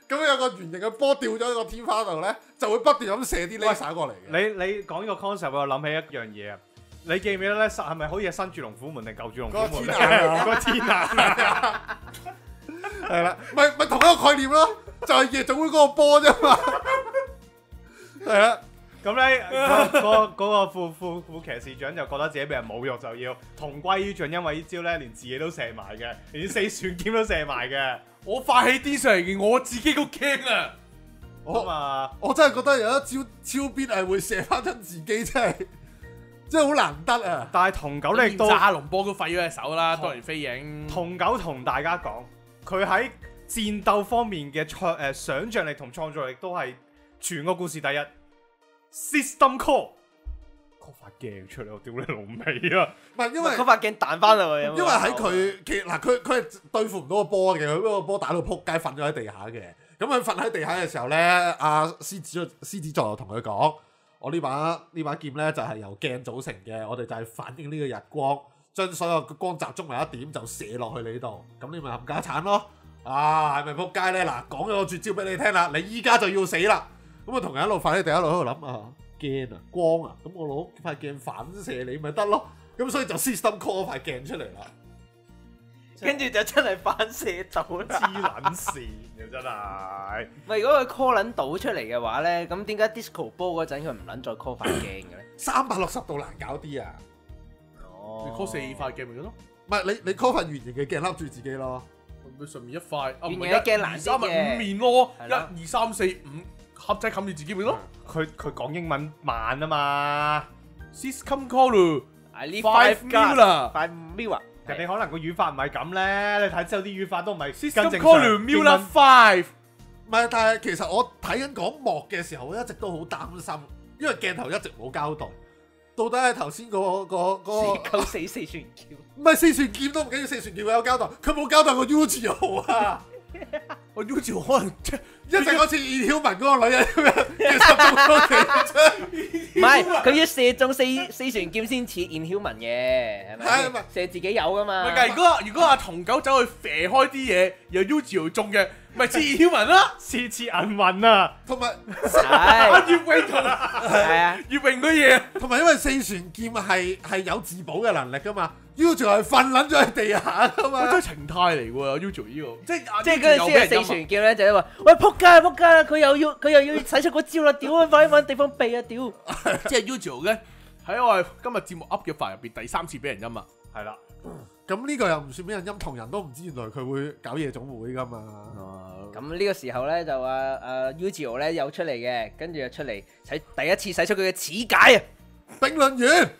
C: 咁有個圓形嘅波掉咗喺個天花度咧，就會不斷咁射啲 laser 過嚟嘅。
D: 你講呢個 concept，我諗起一樣嘢啊！你記唔記得咧？係咪好似係新住龍虎門定舊住龍虎門？
C: 嗰個天眼啊
D: 嗰個天眼
C: 係啦，咪同一個概念咯，就係夜總會嗰個波啫嘛。係啊，
D: 咁咧，嗰個副騎士長就覺得自己俾人侮辱，就要同歸於盡，因為呢招咧連自己都射埋嘅，連四旋劍都射埋嘅。
A: 我發起啲上嚟，我自己都驚啊！
D: 咁啊，
C: 我真係覺得有一招超必係會射翻親自己，真係好難得啊！
D: 但係同狗咧亦都
A: 炸龍波都廢咗隻手啦，當然飛影。
D: 同狗同大家講，佢喺戰鬥方面嘅想像力同創造力都係全個故事第一。System Call 塊鏡出嚟，我屌你老味啊！
C: 唔係因為
B: 嗰塊鏡彈翻嚟喎，
C: 因為喺佢佢係對付唔到個波嘅，佢嗰個波打到撲街，瞓咗喺地下嘅。咁佢瞓喺地下嘅時候咧，阿獅子座就同佢講：我呢把劍咧就係由鏡組成嘅，我哋就係反映呢個日光，將所有嘅光集中埋一點就射落去你呢度，咁你咪冚家鏟咯！啊，係咪撲街咧？嗱，講咗個絕招俾你聽啦，你依家就要死啦！咁啊，同人一路瞓喺地下，一路喺度諗啊，鏡啊，光啊，咁我攞塊鏡反射你咪得咯。咁所以就 system call 塊鏡出嚟啦。
B: 跟住就真係反射到
D: 黐
B: 啦。
D: 撚線嘅真係。
B: 唔係如果佢 call 撚到出嚟嘅話咧，咁點解 disco 波嗰陣佢唔撚再 call 塊鏡嘅咧？
C: 360度難搞啲啊！
A: 你 call 四塊鏡咪得咯？
C: 唔係你 call 塊圓形嘅鏡笠住自己咯。
A: 佢上面一塊，
B: 圓形嘅鏡難啲嘅
A: 三咪五面咯，
B: 係啦
A: 1、2、3、4、5盒仔冚住自己咪咯。
D: 佢講英文慢啊嘛，
A: System call
B: I
A: 5 mil 啦。
B: 5 mil 啊！
D: 人哋可能個語法唔係咁咧，你睇之後啲語法都唔係跟
A: System
D: 正
A: call
D: 常
A: mil 啦5。
C: 唔係，但係其實我睇緊嗰幕嘅時候，我一直都好擔心，因為鏡頭一直冇交代，到底係頭先嗰個
B: 四旋劍。
C: 唔係四旋劍都唔緊要，四旋劍佢有交代，佢冇交代個 Uzi 啊！
A: 我 Uzi 可能即係
C: 一直好似葉曉文嗰個女人咁樣，其實中咗幾槍。
B: 唔係，佢要射中四旋劍先似 Inhuman 嘅，係咪
C: 係咪
B: 射自己有噶嘛？
A: 唔係㗎？如果阿童狗走去射開啲嘢，由 Uzi 中嘅，咪似曉文啦。
D: 次銀魂啊！
C: 同埋
A: 阿
B: 係
A: 葉永同
B: 係啊，
A: 葉永嗰嘢，
C: 同埋因為四旋劍係有自保嘅能力噶嘛，Uzi 係瞓撚咗喺地下噶嘛。
A: 真係情態嚟喎，Uzi 呢個
B: 即係嗰陣時嘅四旋劍咧，就係話：喂，撲街啊撲街啊！佢又要使出個招啦！屌啊，快啲揾地方避啊！屌！
A: 即係 Uzi 咧喺我哋今日節目 up 嘅範入邊第3次俾人陰啊！
D: 係啦，
C: 咁呢個又唔算俾人陰，同人都唔知原來佢會搞夜總會噶嘛。
B: 咁呢個時候咧就Ugio 咧有出嚟嘅，跟住就出嚟第一次使出佢嘅齒解啊！
C: 冰論完，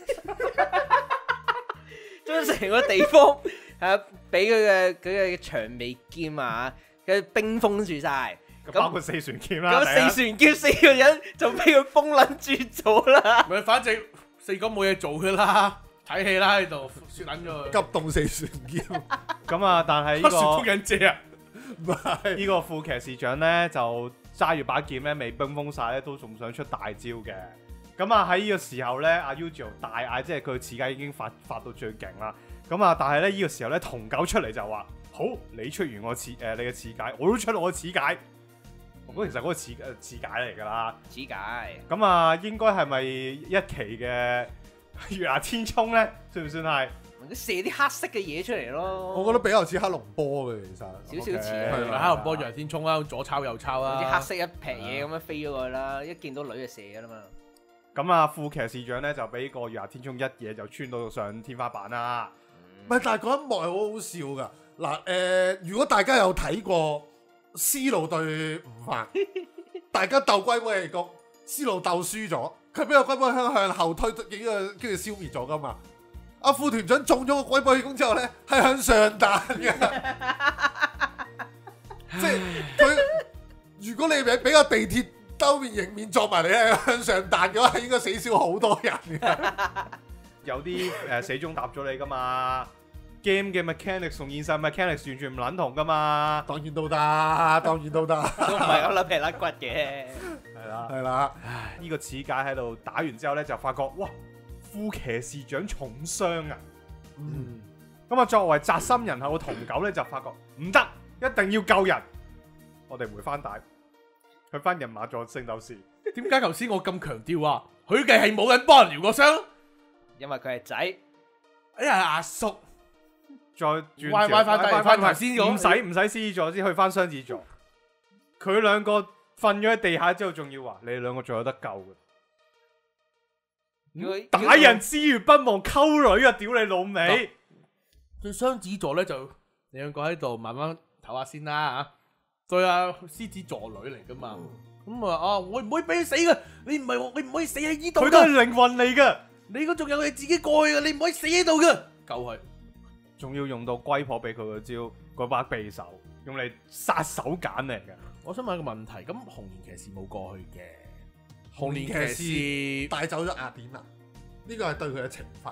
B: 將成個地方俾佢嘅長尾劍啊，嘅冰封住晒。
D: 咁包括四旋劍啦，
B: 咁四旋劍4個人就俾佢封撚住咗啦。
A: 咪反正4個冇嘢做㗎啦，睇戲啦喺度雪撚咗佢。
C: 急凍四旋劍，
D: 咁啊，但係
A: 乜雪封緊姐啊！
C: 唔係
D: 呢個副騎士長咧就揸住把劍咧，未冰封晒咧，都仲想出大招嘅。咁啊喺呢個時候咧，阿 Ugio 大嗌，即係佢齒解已經發到最勁啦。咁啊，但係咧呢個時候咧，童狗出嚟就話：好，你出完我你嘅齒解，我都出我嘅齒解。咁其實嗰個齒解嚟㗎啦。
B: 齒解。
D: 咁啊，應該係咪一期嘅月牙天衝咧？算唔算係？
B: 射啲黑色嘅嘢出嚟咯。
C: 我覺得比較似黑龍波嘅其實。
B: 少少似
D: OK
B: 啊。
A: 係啦，黑龍波若天衝啦，左抄右抄啦。
B: 好似黑色一撇嘢咁樣飛咗過去啦，一見到女就射㗎啦嘛。
D: 咁啊，副騎士長咧就俾個月牙天衝一嘢就穿到上天花板啦。
C: 唔係，但係嗰一幕係好好笑噶。嗱，如果大家有睇過思路對吳範，大家鬥龜波氣功，思路鬥輸咗，佢俾個龜波香向後推幾個，跟住消滅咗噶嘛。阿副團長中咗個龜波氣功之後咧，係向上彈嘅，即係佢如果你俾個地鐵兜面迎面撞埋你係向上彈嘅話，係應該死少好多人嘅。
D: 有啲死中搭咗你噶嘛 ，game 嘅 mechanics 同現實 mechanics 完全唔撚同噶嘛，
C: 當然都得，當然都得，
B: 都唔係咁甩皮甩骨嘅。
D: 係啦。
C: 係啦。
D: 唉，呢個齒解喺度打完之後咧，就發覺哇，副騎士長重傷啊！咁啊，作為宅心仁厚嘅童狗咧，就發覺唔得，一定要救人。 我哋回翻帶，去翻人馬座聖鬥士。
A: 點解頭先我咁強調啊？許繼係冇人幫人療過傷？
B: 因為佢係仔，
A: 哎呀，阿叔，
D: 再轉
A: 歪翻頭先嗰
D: 唔使獅子座先去翻雙子座。佢兩個瞓咗喺地下之後，仲要話你哋兩個仲有得救嘅。打人之餘不忘溝女啊！屌你老味！
A: 對雙子座咧就你兩個喺度慢慢唞下先啦嚇。對啊，獅子座女嚟噶嘛。咁啊我唔會俾佢死嘅。你唔係你唔可以死喺呢度㗎。
D: 佢都係靈魂嚟嘅。
A: 你嗰仲有你自己過去嘅，你唔可以死喺度嘅。救佢，
D: 仲要用到龜婆俾佢個招，嗰把匕首用嚟殺手鐧嚟嘅。
A: 我想問一個問題，咁紅蓮騎士冇過去嘅。
C: 紅蓮騎士帶走咗雅典娜，呢個係對佢嘅懲罰。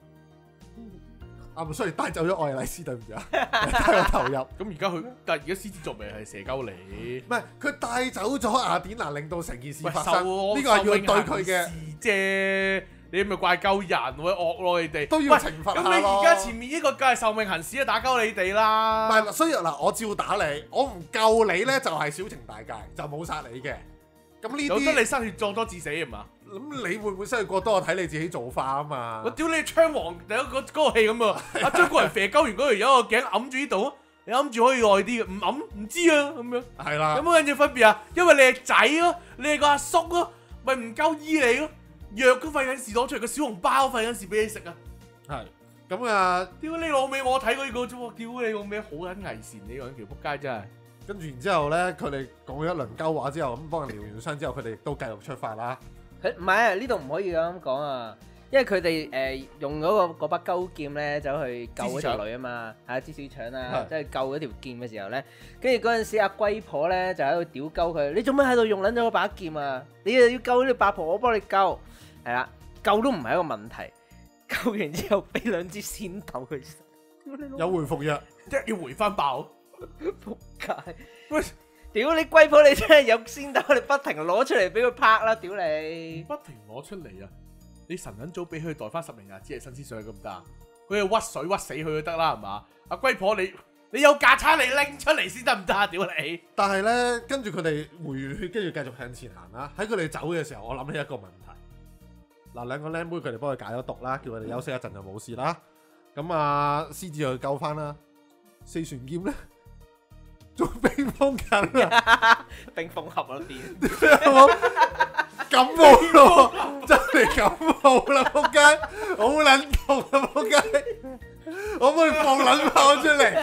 C: 啊，唔需要帶走咗愛麗絲，對唔住啊，太過投入。
A: 咁而家佢，但係而家獅子座咪係蛇鳩你？
C: 唔係佢帶走咗雅典娜，令到成件事發生。
A: 呢
C: 呢個係要對佢嘅
A: 事啫。你咪怪鳩人，會惡咯你哋
C: 都要懲罰下咯。
A: 咁你而家前面呢個梗係壽命行使啊，打鳩你哋啦。
C: 唔係，所以嗱，我照打你，我唔救你咧，就係小情大戒，就冇殺你嘅。咁呢
A: 有得
C: 啲
A: 你失血過多致死係嘛？
C: 咁你會唔會失血過多？我睇你自己做法啊嘛。
A: 我屌你槍王第一個嗰個戲咁啊！阿張國人射鳩完嗰條友個頸揞住呢度，你揞住可以耐啲嘅，唔揞唔知啊咁樣。
C: 係啦。
A: 有冇撚嘢分別啊？因為你係仔咯，你係個阿叔咯，咪唔夠醫你咯。藥都費緊事攞出嚟，個小籠包費緊事俾你食啊！
C: 係咁啊！
A: 屌你老味，我睇過呢個啫喎！屌你老味，好撚危險！你兩條撲街真係。
C: 跟住然之後咧，佢哋講咗一輪鳩話之後，咁幫人療完傷之後，佢哋亦都繼續出發啦。
B: 唔係啊，呢度唔可以咁講啊，因為佢哋用嗰把鳩劍咧走去救嗰條女啊嘛，係芝士腸啊，即係救嗰條劍嘅時候咧，跟住嗰陣時阿龜婆咧就喺度屌鳩佢，你做咩喺度用撚咗嗰把劍啊？你又要救呢條八婆，我幫你救。係啦，救都唔係一個問題，救完之後俾兩支仙豆佢食，
C: 有回復藥，
A: 即係要回翻爆，
B: 仆街！
A: 喂，
B: 屌你龜婆，你真係有仙豆，你不停攞出嚟俾佢拍啦！屌你，
A: 不停攞出嚟啊！你神撚早俾佢代翻10零廿支係新鮮水咁得，佢係屈水屈死佢都得啦，係嘛？阿龜婆你有架撐你拎出嚟先得唔得啊？屌你！
C: 但係咧，跟住佢哋回完血，跟住繼續向前行啦。喺佢哋走嘅時候，我諗起一個問題。嗱，兩個靚妹佢哋幫佢解咗毒啦，叫佢哋休息一陣就冇事啦。咁啊，獅子就去救翻啦。四船劍咧，仲冰封緊啊！
B: 冰封盒嗰邊，
C: 感冒咯，真係感冒啦！仆街，好撚痛啊！仆街，可唔可以放撚炮出嚟？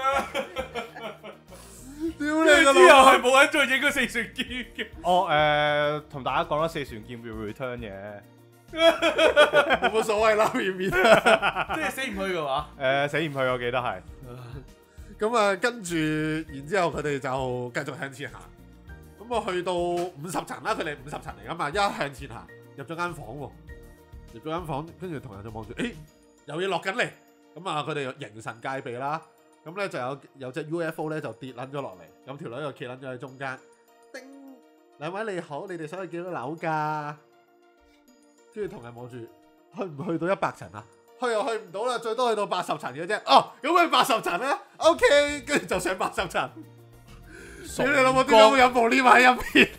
C: 屌你個
A: 之後
C: 老！
A: 係冇人再影個四船劍嘅。
D: 同大家講啦，四船劍要 return 嘅。
C: 冇乜所謂啦，面面。
A: 即係死唔去嘅話，
D: 死唔去，我記得係。
C: 咁啊，跟住，然之後佢哋就繼續向前行。咁啊，去到50層啦，佢哋50層嚟噶嘛，一向前行，入咗間房喎，入咗間房，跟住同人就望住，誒，有嘢落緊嚟。咁啊，佢哋形神戒備啦。咁咧就有隻 UFO 咧就跌撚咗落嚟，咁條女又企撚咗喺中間。叮，兩位你好，你哋想去幾多樓㗎？跟住同人望住，去唔去到100層啊？去又去唔到啦，最多去到80層嘅啫。哦，咁去80層啦 ，OK， 跟住就上80層。你諗我點解會有部 lift 喺入邊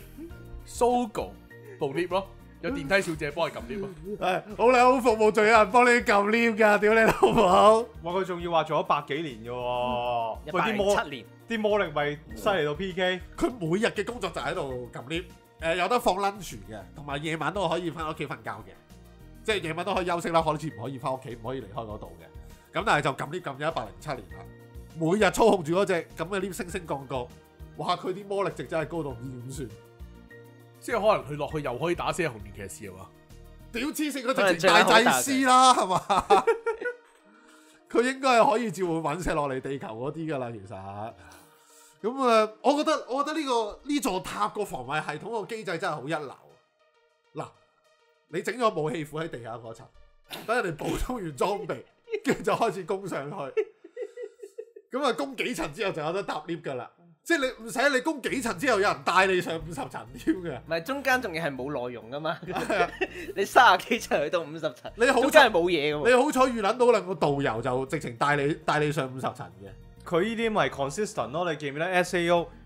A: Sogo 部 lift 咯，有電梯小姐幫你撳 lift 咯。
C: 係好啦，好服務，仲有人幫你撳 lift 㗎，屌你老母！
D: 哇！佢仲要話做咗100幾年嘅喎，喂
B: 107年，
D: 啲魔力咪犀利到 PK。
C: 佢每日嘅工作就喺度撳 lift，有得放 lunch 嘅，同埋夜晚都可以翻屋企瞓覺嘅，即係夜晚都可以休息啦，好似唔可以翻屋企，唔可以離開嗰度嘅。咁但係就撳 lift 撳咗107年啦，每日操控住嗰隻咁嘅 lift 升升降降，哇！佢啲魔力值真係高到唔知點算。
A: 即係可能佢落去又可以打死紅蓮騎士啊嘛！
C: 屌黐線，佢直情大祭司啦，係嘛？佢應該係可以召喚隕石落嚟地球嗰啲噶啦，其實。咁啊，我覺得呢座塔個防衛系統個機制真係好一流。嗱，你整咗武器庫喺地下嗰層，等人哋補充完裝備，跟住就開始攻上去。咁啊，攻幾層之後就有得搭 lift 噶啦。即係你唔使你攻幾層之後有人帶你上50層添嘅。
B: 唔係中間仲要係冇內容噶嘛？你30幾層去到50層，
C: 你好
B: 中間係冇嘢噶喎。
C: 你好彩遇撚到兩個導遊就直情帶你上50層嘅。
D: 佢呢啲咪 consistent 咯？你記唔記得 SAO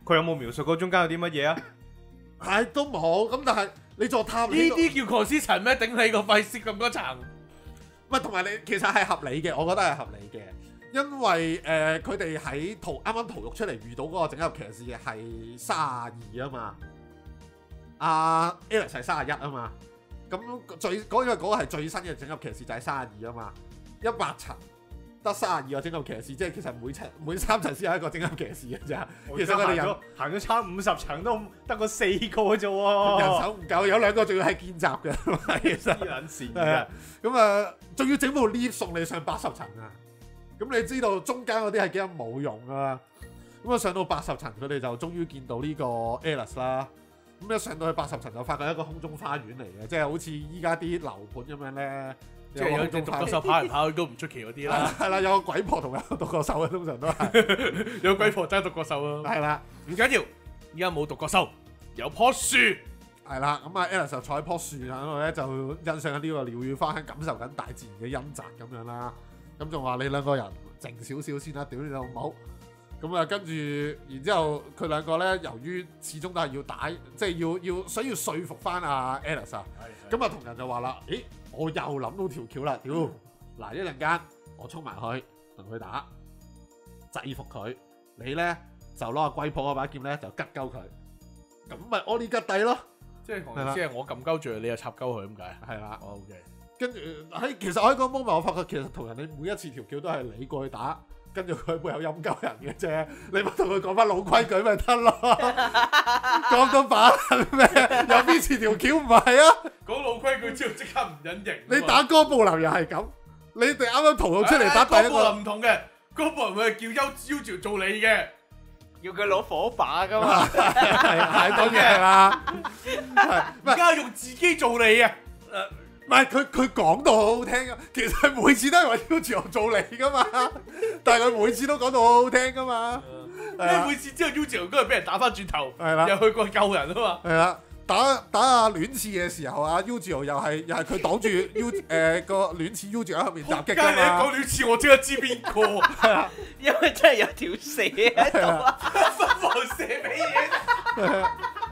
D: 佢有冇描述過中間有啲乜嘢啊？
C: 係都冇，咁但係你座塔
A: 呢啲叫 consistent 咩？頂你個肺攝咁多層。
C: 唔係同埋你其實係合理嘅，我覺得係合理嘅，因為佢哋喺啱啱屠獄出嚟遇到嗰個整合騎士係32啊嘛，阿 Alex 係31啊嘛，咁因為嗰個係最新嘅整合騎士就係32啊嘛，100層得32個整合騎士，即係其實每3層先有一個整合騎士嘅咋。其實佢哋
D: 行咗差50層都得個4個啫喎，
C: 人手唔夠，有2個仲要係見習嘅，其實
D: 黐撚線
C: 係啊
D: 嘅。
C: 咁啊，仲要整部 lift 送你上80層啊！咁你知道中間嗰啲係幾咁冇用啊？咁啊上到80層，佢哋就終於見到呢個 Alice 啦。咁一上到去80層就發覺一個空中花園嚟嘅，即係好似依家啲樓盤咁樣咧，
A: 即係有隻獨角獸跑嚟跑去都唔出奇嗰啲啦。
C: 係啦，有個鬼婆同有個獨角獸嘅，通常都係
A: 有鬼婆爭獨角獸啊！
C: 係啦，
A: 唔緊要，依家冇獨角獸，有棵樹。
C: 係啦。咁啊 Alice 就坐喺棵樹喺度咧，就欣賞緊呢個鳥語花香，感受緊大自然嘅陰澤咁樣啦。咁仲話你兩個人靜少少先啦，屌你老母！咁啊，跟住然之後佢兩個咧，由於始終都係要打，即係想要說服翻阿 Alice 啊。咁啊，同人就話啦，咦，我又諗到條橋啦，屌！嗱，一陣間我衝埋去同佢打，制服佢，你咧就攞阿龜婆嗰把劍咧就吉鳩佢，咁咪我呢吉底咯。
A: 即係我撳鳩住你又插鳩佢咁解？
C: 係啦。
A: 哦 OK。
C: 跟住其實我喺嗰 moment 我發覺其實同人哋每一次條橋都係你過去打，跟住佢背後陰鳩人嘅啫。你咪同佢講翻老規矩咪得咯。講到把咩？有邊次條橋唔係啊？
A: 講老規矩之後即刻唔隱形。
C: 你打哥布林又係咁，你哋啱啱屠獄出嚟打第一
A: 哥布
C: 個
A: 林唔同嘅，哥布林會係叫優潮做你嘅，
B: 要佢攞火把噶嘛。
C: 係當然係啦。
A: 而家用自己做你啊！
C: 唔係佢講到好好聽噶，其實每次都係話要潮做你噶嘛，但係佢每次都講到好好聽噶嘛。
A: 你每次之後優潮嗰日俾人打翻轉頭，
C: 係啦，
A: 又去過救人啊嘛。
C: 係啦，打阿戀刺嘅時候，阿 Ujo 又係佢擋住個戀刺 Ujo 喺後面襲擊㗎
A: 你一
C: 嘛。
A: 講戀刺，我即刻知邊個，
B: 因為真係有條蛇喺度啊，
A: 分房射俾嘢。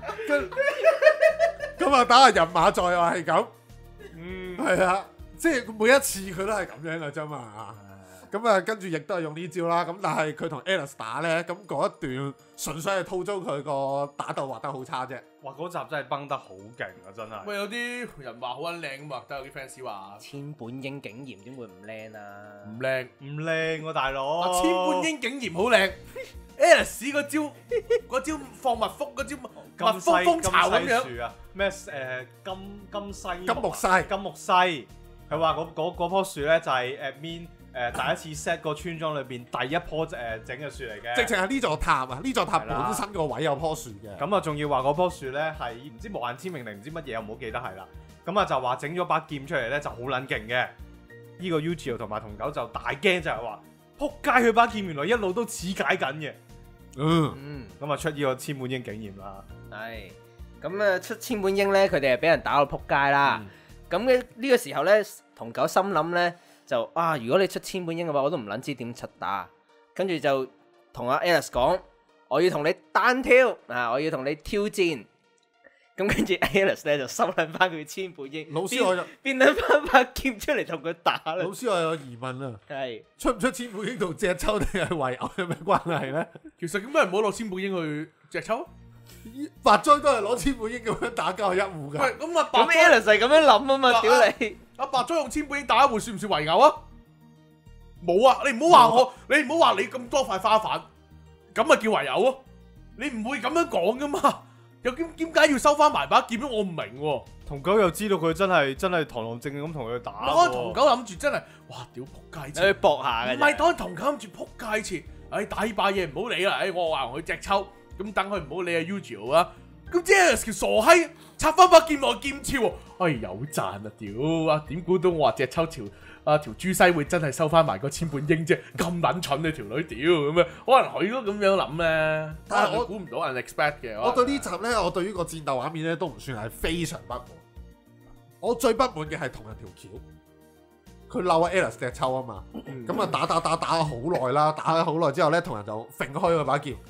C: 咁啊，打下人馬座又係咁，
A: 嗯，
C: 係啊，即係每一次佢都係咁樣嘅啫嘛。咁啊，跟住亦都係用呢招啦。咁但係佢同 Alice 打咧，咁嗰一段純粹係吐槽佢個打鬥畫得好差啫。
D: 哇！嗰集真係崩得好勁啊，真係。
A: 喂，有啲人話好撚靚咁嘛，都有啲 fans 話
B: 千本櫻景焱點會唔靚啊？
A: 唔靚。
D: 唔靚喎，大佬。
A: 千本櫻竟然好靚，Alice 嗰招放蜜蜂嗰招蜜蜂蜂巢咁樣。
D: 樹啊？咩金西
C: 金木犀。
D: 佢話嗰棵樹咧就係第一次 set 個村莊裏邊第一棵整嘅樹嚟嘅。
C: 直情係呢座塔啊！呢座塔本身個位有棵樹嘅。
D: 咁啊，仲要話嗰棵樹咧係唔知無限天命定唔知乜嘢，我唔好記得係啦。咁啊就話整咗把劍出嚟咧就好撚勁嘅。呢個 Uchiho 同埋同狗就大驚，就係話撲街佢把劍原來一路都似解緊嘅。咁啊出呢個千本櫻景焱啦。
B: 係。咁啊出千本櫻咧，佢哋係俾人打到撲街啦。咁嘅呢個時候咧，同狗心諗咧就如果你出千本櫻嘅話，我都唔撚知點出打。跟住就同阿 Alice 講，我要同你單挑我要同你挑戰。咁跟住 Alice 咧就收撚翻佢千本櫻，
C: 老師我就
B: 變撚翻把劍出嚟同佢打啦。
C: 老師我有疑問啊，
B: 係
C: 出唔出千本櫻同隻抽定係圍毆有咩關係咧？
A: 其實點解唔好攞千本櫻去隻抽？
C: 白災都係攞千本櫻咁樣打交一戶㗎。
A: 喂，咁啊白
B: 咁 Alice 係咁樣諗啊嘛，屌你！
A: 阿白災用千本櫻打一回算唔算圍毆啊？冇啊！你唔好話我，你唔好話你咁多塊花瓣，咁啊叫圍毆啊！你唔會咁樣講噶嘛？又點解要收翻埋把劍咧？我唔明喎。
D: 同狗又知道佢真係堂堂正正咁同佢打。
A: 我同狗諗住真係，哇！屌仆街
B: 去搏下嘅。
A: 唔係當同狗諗住仆街切，打呢把嘢唔好理啦！我話佢隻抽，咁等佢唔好理阿 Uchiho 啊！咁即係條傻閪插翻把劍落劍鞘喎！有賺啊！屌啊！點估到我話隻抽條豬西會真係收翻埋個千本櫻啫？咁撚蠢你條女屌咁樣，可能佢都咁樣諗咧。但係我估唔到 unexpect 嘅。
C: 我對呢集咧，我對於個戰鬥畫面咧都唔算係非常不滿。我最不滿嘅係同人條橋，佢嬲阿 Alice 隻抽啊嘛，咁啊打咗好耐啦，打咗好耐之後咧，同人就揈開佢把劍，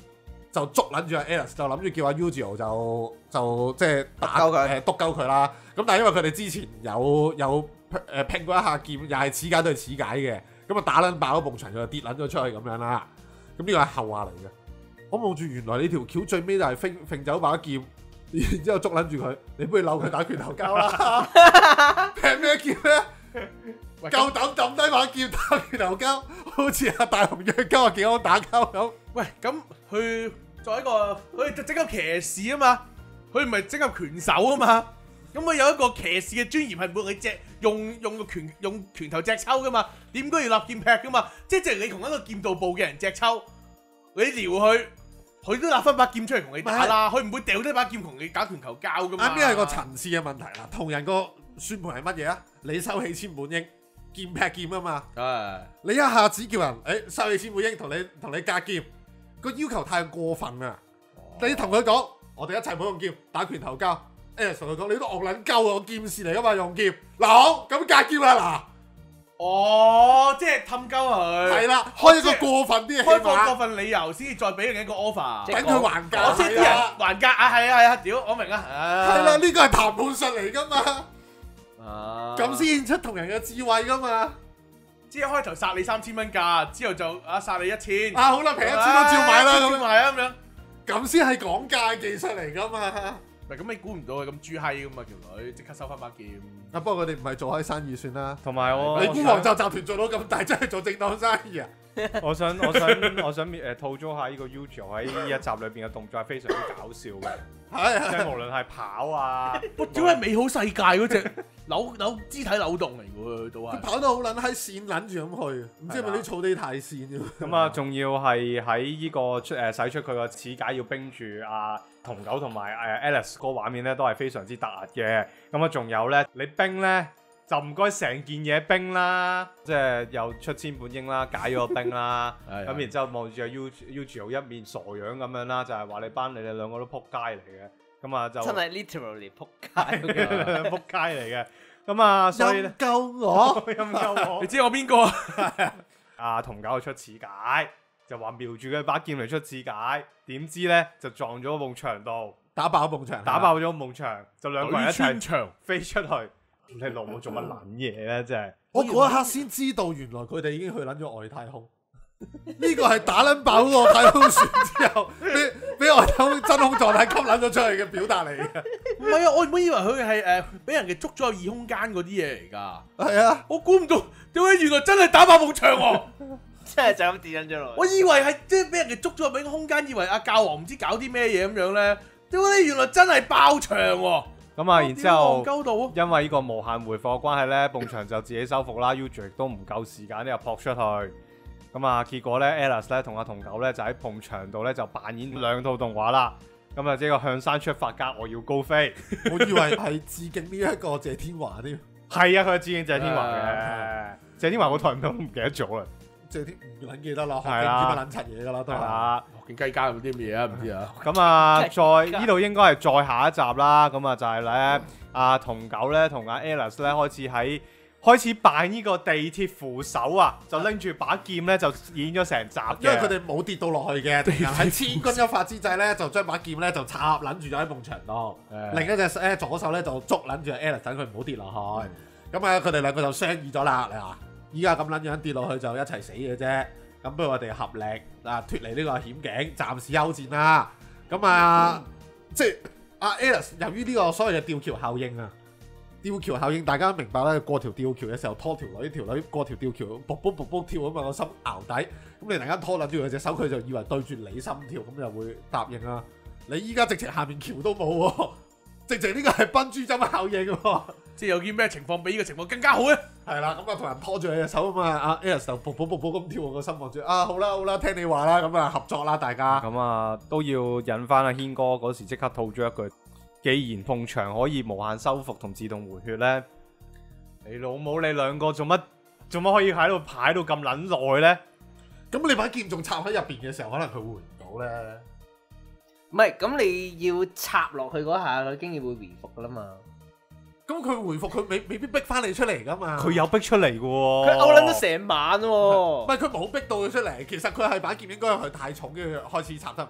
C: 就捉撚住阿 Alice， 就諗住叫阿 Eugeo 就即係打
B: 督鳩佢
C: 督鳩佢啦。咁但係因為佢哋之前有拼過一下劍，又係齒解對齒解嘅，咁啊打撚爆嗰埲牆，佢就跌撚咗出去咁樣啦。咁呢個係後話嚟嘅。我望住原來你條橋最尾就係揈走把劍，然之後捉撚住佢，你不如扭佢打拳頭交啦！劈咩劍咧？夠膽抌低把劍打拳頭交，好似阿大雄約交阿技安打交咁。
A: 喂，咁佢作為一個佢就整級騎士啊嘛，佢唔係整級拳手啊嘛。咁佢有一個騎士嘅尊嚴係冇佢用拳頭隻抽噶嘛，點都要立劍劈噶嘛。即係你同一個劍道部嘅人隻抽，你撩佢，佢都立翻把劍出嚟同你打啦。佢唔會掉低把劍同你打拳頭交噶嘛。
C: 啱邊係個層次嘅問題啦。同人個算盤係乜嘢啊？你收起千本櫻，劍劈劍啊嘛。你一下子叫人收起千本櫻，同你格劍，個要求太過分啦。你同佢講，我哋一齊唔好用劍打拳頭交。同佢講，你都惡撚鳩啊！我劍士嚟噶嘛，用劍嗱好咁格劍啦嗱。
A: 哦，即係氹鳩佢。
C: 係啦，開一個過分啲嘅，
A: 開個過分理由先至再俾另一個 offer，
C: 等佢還價。
A: 我知啲人還價啊，係啊，屌我明啊。
C: 係啦，呢個係談判術嚟噶嘛。咁先出同人嘅智慧噶嘛。
A: 即係一開頭殺你3000蚊價，之後就殺你1000。
C: 好啦，平1000都照買啦，
A: 照買啊咁樣。
C: 咁先係講價技術嚟噶嘛。
A: 咁你估唔到佢咁豬閪噶嘛條女，即刻收翻把劍。
C: 不過佢哋唔係做開生意算啦。
D: 同埋
C: 你估黃袖集團做到咁大，真係做正當生意啊？
D: 我想吐槽下呢個 Eugeo 喺呢一集裏邊嘅動作係非常之搞笑嘅，即係無論係跑啊，
A: 屌係美好世界嗰隻扭肢體扭動嚟㗎，都係。
C: 佢跑得好撚閪線撚住咁去，唔知係咪啲草地太線啫？
D: 咁啊，仲要係喺呢個使出佢個齒解要冰住阿同狗同埋Alice 個畫面咧，都係非常之突兀嘅。咁啊，仲有咧，你冰咧就唔該成件嘢冰啦，即係又出千本櫻啦，解咗個冰啦。咁然之後望住阿 Eugeo 一面傻樣咁樣啦，就係話你哋兩個都撲街嚟嘅。咁啊就
B: 真係 literally 撲街，
D: 撲街嚟嘅。咁啊，所以咧，
C: 陰鳩我，
A: 你知我邊個啊？
D: 阿同狗出齒解，就話瞄住佢把劍嚟出齒解，點知咧就撞咗埲牆度，
C: 打爆埲牆，
D: 打爆咗埲牆，就兩個人一齊
A: 牆
D: 飛出去。你老母做乜撚嘢咧？真係
C: 我嗰一刻先知道，原來佢哋已經去撚咗外太空。呢個係打撚爆嗰個太空船之後，俾外太空真空狀態吸撚咗出去嘅表達嚟嘅。
A: 唔係啊，我唔好以為佢係俾人哋捉咗入異空間嗰啲嘢嚟㗎。
C: 係啊，
A: 我估唔到，點解原來真係打爆埲牆喎？
B: 真係就咁跌緊咗落。
A: 我以為係即係俾人哋捉咗入另一個空間，以為阿教皇唔知搞啲咩嘢咁樣咧。點解你原來真係爆牆喎？
D: 咁啊，然之後
A: 因
D: 為呢個無限回放嘅關係咧，埲牆就自己修復啦。Eugeo 亦都唔夠時間咧，就撲出去。咁啊，結果咧 Alice 咧同阿同狗咧就喺埲牆度咧就扮演兩套動畫啦。咁啊，即係個向山出發加我要高飛。
C: 我以為係致敬呢一個謝天華添。
D: 係啊，佢係致敬謝天華嘅。謝天華嗰台唔唔記得咗啦。
C: 謝天唔撚記得啦，學勁知乜撚柒嘢㗎啦，都係啦。
A: 學勁雞家嗰啲乜嘢啊？唔知啊。
D: 咁啊，再呢度應該係再下一集啦。咁啊就係咧，阿同狗咧同阿 Alice 咧開始扮呢個地鐵扶手啊，就拎住把劍咧就演咗成集嘅。
C: 因為佢哋冇跌到落去嘅，喺千鈞一髮之際咧，就將把劍咧就插撚住咗喺埲牆度，另一隻左手咧就捉撚住 Alice 等佢唔好跌落去。咁啊，佢哋兩個就商議咗啦，你話依家咁撚樣跌落去就一齊死嘅啫。咁不如我哋合力脫離呢個險境，暫時休戰啦。咁啊，即係阿 Alice 由於呢個所謂嘅吊橋效應啊。吊橋效應，大家明白啦。過條吊橋嘅時候拖條女過條吊橋，卜卜卜卜跳啊嘛，個心淆底。咁你突然間拖撚住佢隻手，佢就以為對住你心跳，咁就會答應啦。你依家直情下面橋都冇喎，直情呢個係賓珠針效應喎。
A: 即係有啲咩情況比呢個情況更加好咧？
C: 係啦，咁啊同人拖住你隻手啊嘛，阿 Alice 就卜卜卜卜咁跳，個心望住好啦，聽你話啦，咁啊合作啦，大家。咁
D: 啊都要引翻阿軒哥嗰時即刻吐咗一句。既然埲牆可以無限修復同自動回血咧，你老母你兩個做乜可以喺度排到咁撚耐咧？
C: 咁你把劍仲插喺入邊嘅時候，可能佢回唔到咧。
B: 唔係，咁你要插落去嗰下，佢經已會回復噶啦嘛。
C: 咁佢回復，佢未必逼翻你出嚟噶嘛。
D: 佢有逼出嚟嘅喎，
B: 佢勾撚咗成晚喎。
C: 唔係佢冇逼到佢出嚟，其實佢係把劍應該係太重，跟住開始插得唔穩。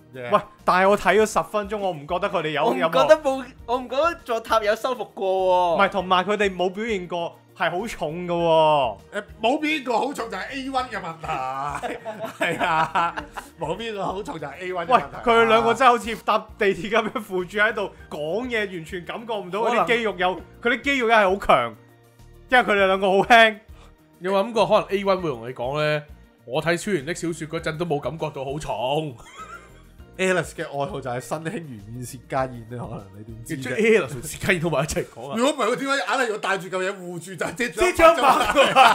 C: 啫。
D: 喂，但係我睇咗10分鐘，我唔覺得佢哋
B: 我唔
D: 有
B: 覺得冇，我唔覺得座塔有修復過喎。
D: 唔係，同埋佢哋冇表現過係好重嘅喎。
C: 冇邊個好重就係 A1 嘅問題，係啊，冇邊個好重就係 A1 嘅
D: 喂，
C: 問題。
D: 佢哋兩個真係好似搭地鐵咁樣扶住喺度講嘢，完全感覺唔到佢啲肌肉有，佢啲肌肉一係好強，因為佢哋兩個好輕。
A: 有冇諗過可能 A1 會同你講咧？我睇超人的小說嗰陣都冇感覺到好重。
C: Alice 嘅愛好就係身輕如燕，薛家燕咧，可能你點知
A: 將
C: 啫？
A: Alice 同薛家燕同埋一齊講啊！
C: 如果唔係，佢點解硬係要帶住嚿嘢護住就係
A: 遮張白，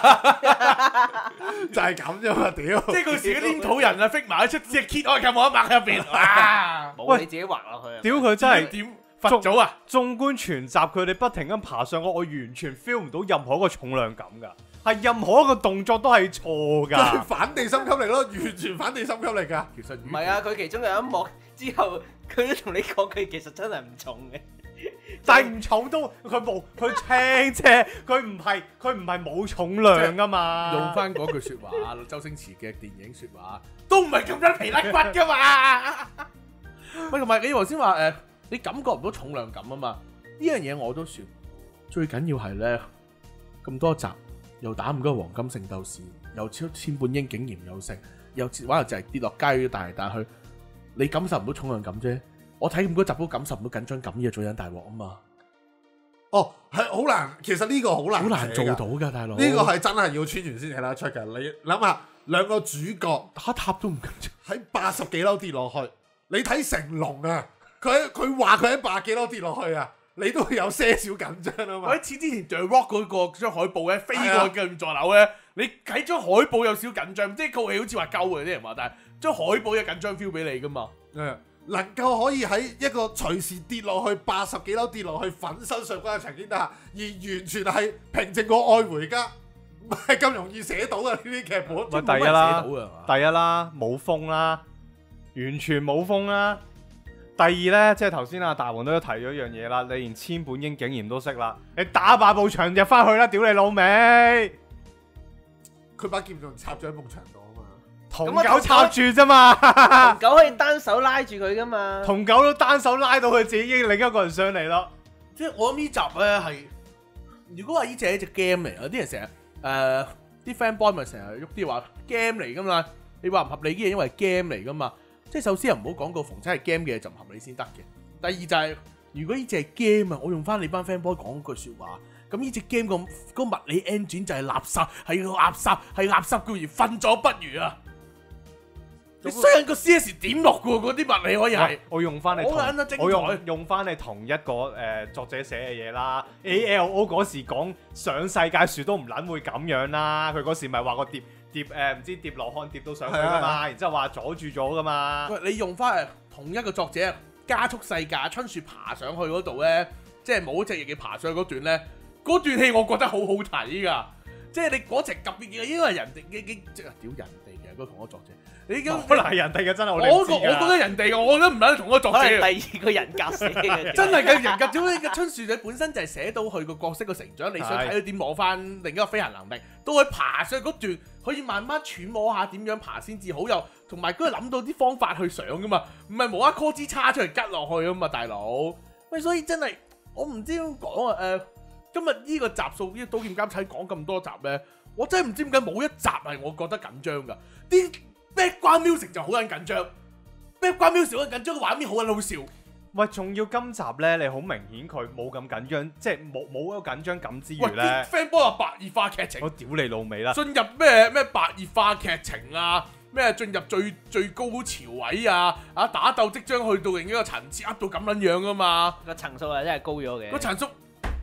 C: 就係咁啫嘛！屌，
A: 即係佢時嗰啲黏土人啊，揈埋一出，只係揭開咁望一擘喺入邊，哇！
B: 冇你自己畫落去啊。
D: 屌佢真係
A: 點佛祖啊！
D: 縱觀全集，佢哋不停咁爬上我完全 feel 唔到任何一個重量感㗎，係任何一個動作都係錯
C: 就係
D: 㗎。
C: 反地心吸力咯，完全反地心吸力㗎。
A: 其實
B: 唔係啊，佢其中有一幕之後，佢都同你講佢其實真係唔重嘅。
D: 但係唔重都佢冇佢輕啫，佢唔係冇重量㗎嘛。
A: 用翻嗰句説話，周星馳嘅電影説話，都唔係咁樣皮甩骨㗎嘛。喂，同埋你頭先話你感覺唔到重量感啊嘛？呢樣嘢我都算。最緊要係咧，咁多集又打唔到黃金聖鬥士，又超千半英竟然有成，又玩又就係跌落街要彈嚟彈去，你感受唔到重量感啫。我睇咁多集都感受唔到緊張感，呢個最緊大鑊啊嘛。
C: 哦，係好難，其實呢個好難，
A: 好難做到㗎，大佬。
C: 呢個係真係要穿完先睇得出嘅。你諗下，兩個主角
A: 打塔都唔緊張。
C: 喺80幾樓跌落去，你睇成龍啊，佢話佢喺80幾樓跌落去啊，你都會有些少緊張啊嘛。
A: 我似之前 The Rock 嗰個張海報咧飛過嘅座樓咧，你睇張海報有少緊張，即係套戲好似話鳩嘅啲人話，但係張海報有緊張 feel 俾你㗎嘛。
C: 能夠可以喺一個隨時跌落去80幾樓跌落去粉身碎骨嘅情景底下，而完全係平靜過愛回家，唔係咁容易寫到嘅呢啲劇本。
D: 喂，
A: 第
D: 第一啦，冇風啦，完全冇風啦。第二咧，即係頭先阿大王都提咗一樣嘢啦，你連千本英竟然都識啦，你打爆部牆入翻去啦，屌你老味！
C: 佢把劍仲插咗喺埲牆度啊嘛。
D: 同狗插住啫嘛，
B: 同狗可以單手拉住佢噶嘛。
D: 同狗都單手拉到佢自己另一個人上嚟咯。
A: 即係我諗呢集咧係，如果話呢隻係一隻 game 嚟，有啲人成日啲 fanboy 咪成日喐啲話 game 嚟噶嘛，你話唔合理嘅嘢因為 game 嚟噶嘛。即係首先又唔好講個逢親係 game 嘅嘢就唔合理先得嘅。第二就係、如果呢隻係 game 啊，我用翻你班 fanboy 講句説話，咁呢隻 game 個物理 engine 就係垃圾，係垃圾，係垃圾，固然瞓咗不如啊！你衰人個 CS 點落嘅喎，嗰啲物理可以係。
D: 我用翻你
A: 好撚得精彩
D: 我用翻你同一個作者寫嘅嘢啦。ALO 嗰時講上世界樹都唔撚會咁樣啦，佢嗰時咪話個碟唔知跌落漢跌到上去噶嘛，然之後話阻住咗噶嘛。
A: 喂，你用翻同一個作者加速世界春樹爬上去嗰度咧，即係冇隻嘢嘅爬上去嗰段咧，嗰段戲我覺得好好睇噶。即係你嗰隻特別嘅，應該係人哋嘅即係屌人哋嘅嗰同一個作者。你
D: 可能係人哋嘅真係
A: 我覺得人哋嘅，我覺得唔係同一個作者。
B: 可能第二個人格寫嘅。
A: 真係嘅人格，屌你嘅春樹你本身就係寫到佢個角色嘅成長，你想睇佢點攞翻另一個飛行能力，到佢爬上去嗰段，可以慢慢揣摩下點樣爬先至好，又同埋佢諗到啲方法去上噶嘛，唔係無啦啦 call 支叉出嚟吉落去啊嘛，大佬。喂，所以真係我唔知點講啊今日呢個集數呢個刀劍監察講咁多集咧，我真係唔知點解冇一集係我覺得緊張噶，啲 background music 就好撚緊張 ，background music 好撚緊張，個畫面好撚好笑。
D: 喂，仲要今集咧，你好明顯佢冇咁緊張，即係冇一個緊張感之餘
A: 喂，
D: 咧
A: 啲 fan 波話白熱化劇情，
D: 我屌你老味啦！
A: 進入咩白熱化劇情啊，咩進入最高潮位啊，打鬥即將去到另一個層次，噏到咁撚樣噶嘛，
B: 個層數係真係高咗嘅。
A: 個層數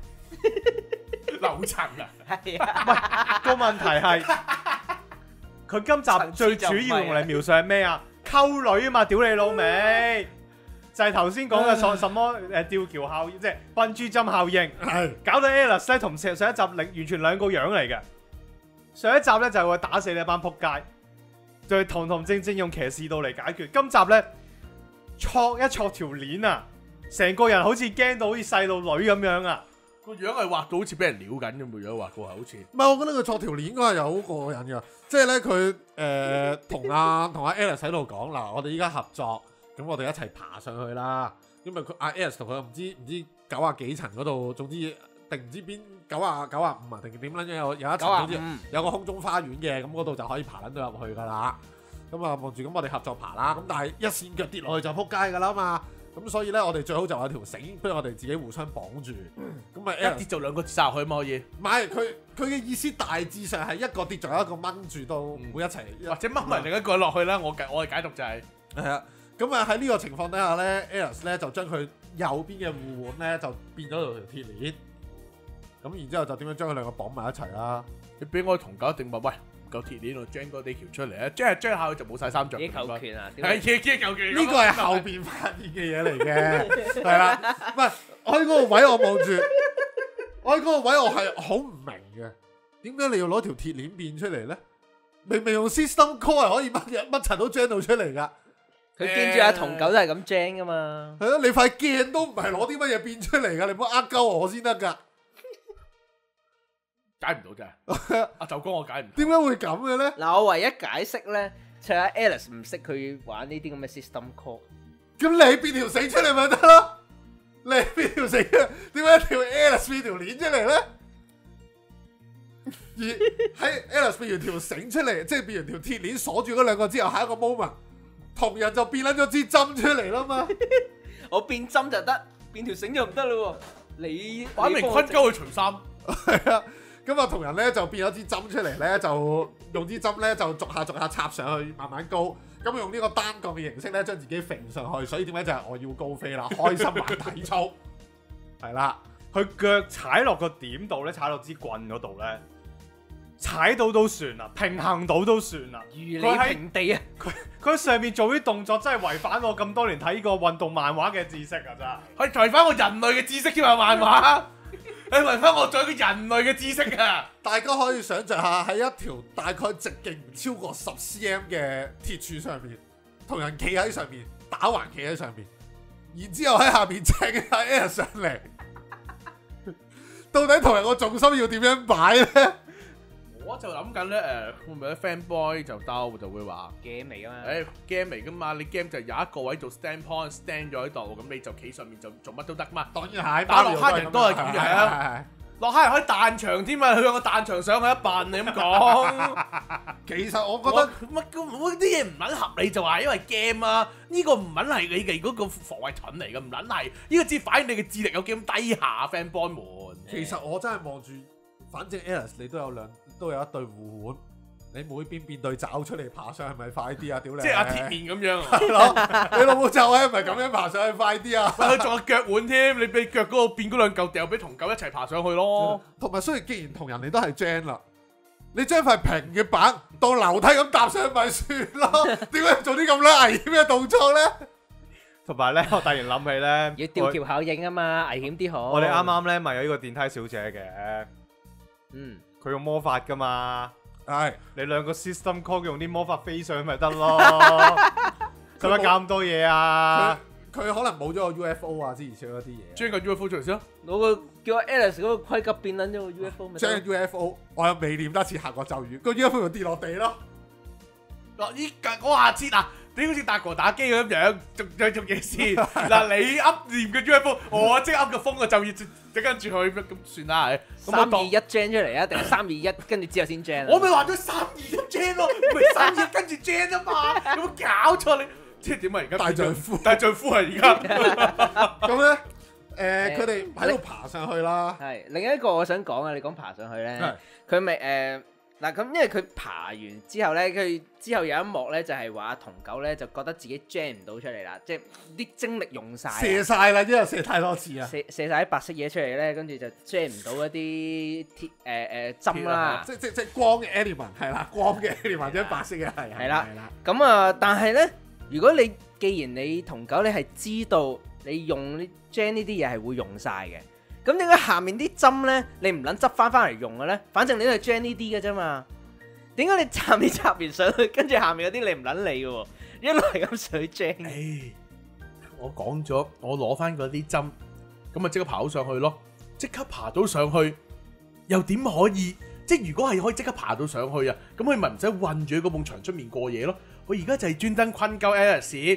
A: 樓層啊，
B: 係啊，
D: 個問題係佢今集最主要用嚟描述係咩啊？溝女啊嘛，屌你老味！就係頭先講嘅什麼吊橋效應，即係笨豬針效應，
C: 係
D: 搞到 Alice 咧同上一集完全兩個樣嚟嘅。上一集咧就係會打死你一班撲街，就係堂正用騎士道嚟解決。今集咧戳一戳條鏈啊，成個人好似驚到好似細路女咁樣啊！
A: 個樣係畫到好似俾人撩緊咁嘅樣，畫過係好似。
C: 唔係，我覺得佢錯條鏈應該係有好過癮㗎，即係咧佢同阿 Alice 喺度講嗱，我哋依家合作， 咁我哋一齊爬上去啦。因為佢阿 Alice 同佢唔知90幾層嗰度，總之定唔知邊95啊定點撚樣有一層，總之有個空中花園嘅，咁嗰度就可以爬撚到入去㗎啦。咁啊望住咁我哋合作爬啦。咁但係一跣腳跌落去就撲街㗎啦嘛。咁所以咧我哋最好就有條繩，不如我哋自己互相綁住。咁啊
A: 一跌就兩個跌曬入去嘛可以，
C: 唔係佢嘅意思大致上係一個跌咗一個掹住都唔會一齊，
A: 或者掹埋另一個落去啦。我嘅解讀就係
C: 係啊。咁啊喺呢個情況底下咧 Alice 咧就將佢右邊嘅護腕咧就變咗條鐵鏈，咁然之後就點樣將佢兩個綁埋一齊啦？
A: 你俾我同狗一定話喂唔夠鐵鏈我將嗰啲橋出嚟啊！將下佢就冇晒衫着。
B: 野球拳啊！
A: 係野球拳。
C: 呢個係後邊發現嘅嘢嚟嘅，係啦。唔係我喺嗰個位我望住，我喺嗰個位我係好唔明嘅，點解你要攞條鐵鏈變出嚟咧？明明用 system core 係可以乜柒都將到出嚟㗎。
B: 佢見住阿同狗都係咁 jam 噶嘛。
C: 係咯，你塊鏡都唔係攞啲乜嘢變出嚟㗎，你唔好呃鳩我先得㗎。
A: 解唔到真係，阿就哥我解唔到。
C: 點解會咁嘅咧？
B: 嗱，我唯一解釋咧，就係阿 Alice 唔識佢玩呢啲咁嘅 system call。
C: 咁你變條繩出嚟咪得咯？你變條繩，點解條 Alice 變條鏈出嚟咧？而喺 Alice 變完條繩出嚟，即係變完條鐵鏈鎖住嗰兩個之後，下一個 moment，同人就變撚咗支針出嚟啦嘛。
B: 我變針就得，變條繩就唔得咯喎。你
A: 擺明坤鳩佢除衫。
C: 係啊。咁啊，同人咧就變咗支針出嚟咧，就用支針咧就逐下插上去，慢慢高。咁用呢個單槓嘅形式咧，將自己揈上去。所以點解就係我要高飛啦，開心玩體操。係啦，
D: 佢腳踩落個點度咧，踩落支棍嗰度咧，踩到都算啦，平衡到都算啦。
B: 如履平地啊！
D: 佢喺上面做啲動作真係違反我咁多年睇過運動漫畫嘅知識啊！真係，
A: 係違反我人類嘅知識添啊！漫畫。你違翻我仲有個人類嘅知識啊！
C: 大家可以想像下喺一條大概直徑唔超過10 cm 嘅鐵柱上面，同人企喺上面，打橫企喺上面，然之後喺下面請下 Air 上嚟，到底同人個重心要點樣擺咧？
A: 我就諗緊咧會唔會啲 fanboy 就會話
B: game 嚟㗎嘛。
A: game 嚟㗎嘛，你 game 就有一個位做 stand point stand 咗喺度，咁你就企上面就做乜都得嘛。
C: 當然係，
A: 打落黑人都係咁樣。
C: 係
A: 落黑人可以彈牆添啊！佢有個彈牆上去一半，你咁講。
C: 其實我覺得
A: 乜啲嘢唔撚合理就話因為 game 啊，呢個唔撚係你嘅嗰個防衞盾嚟嘅，唔撚係呢個只反映你嘅智力有幾咁低下 fanboy 們。
C: 其實我真係望住，反正 Alice 你都有一對護腕，你每邊變對爪出嚟爬上係咪快啲啊？屌你！
A: 即係阿鐵面咁樣。
C: 係咯，你老母就係咪咁樣爬上去快啲啊？
A: 佢仲有腳腕添，你俾腳嗰個變嗰兩嚿掉俾同狗一齊爬上去咯。
C: 同埋雖然既然同人哋都係 Gen 啦，你將塊平嘅板當樓梯咁搭上去咪算咯？點解做啲咁撚危險嘅動作咧？
D: 同埋咧，我突然諗起咧，
B: 要吊橋效應啊嘛，危險啲好。
D: 我哋啱啱咧咪有呢個電梯小姐嘅，
B: 嗯，
D: 佢用魔法噶嘛，
C: 係
D: 你兩個 system call 用啲魔法飛上去咪得咯，使乜搞咁多嘢啊？
C: 佢可能冇咗個 UFO 啊，之前少咗啲嘢。
A: 將個 UFO 出嚟先咯。
B: 我個叫阿 Alice 嗰個盔甲變撚咗個 UFO 咪得
C: 將 UFO，我又未念得切下個咒語，個 UFO 就跌落地咯。
A: 嗱，依家我下次嗱，你好似達哥打機咁樣，做嘢先。嗱，你噏念嘅 UFO，我即刻噏個風個咒語，就跟住佢咁算啦，係。
B: 321 Gen 出嚟啊，定係321跟住之後先 Gen 啊？
A: 我咪話咗321 Gen 咯，咪321跟住 Gen 啊嘛，有冇搞錯你？即係點啊？而家
C: 大丈夫，
A: 大丈夫啊！而家
C: 咁咧，佢哋喺度爬上去啦。
B: 係另一個我想講啊，你講爬上去咧，佢咪嗱咁，因為佢爬完之後咧，佢之後有一幕咧就係話同狗咧就覺得自己 Gen 唔到出嚟啦，即係啲精力用晒，
C: 射晒啦，因為射太多次啊，
B: 射晒啲白色嘢出嚟咧，跟住就 Gen 唔到一啲鐵針啦，
C: 即光嘅 element 係啦，光嘅 element 即係白色嘅係
B: 啦。咁啊，但係咧，如果你既然你同狗你係知道你用呢 Gen 呢啲嘢係會用晒嘅。咁點解下面啲針咧，你唔撚執翻嚟用嘅咧？反正你都係 Gen 呢啲嘅啫嘛。點解你插啲插完上去，跟住下面嗰啲你唔撚理嘅喎？一路係咁水 Gen。
A: 我講咗，我攞翻嗰啲針，咁咪即刻爬到上去咯。即刻爬到上去，又點可以？即係如果係可以即刻爬到上去啊，咁佢咪唔使韞住喺嗰埲牆出面過夜咯。我而家就係專登困鳩 Alice，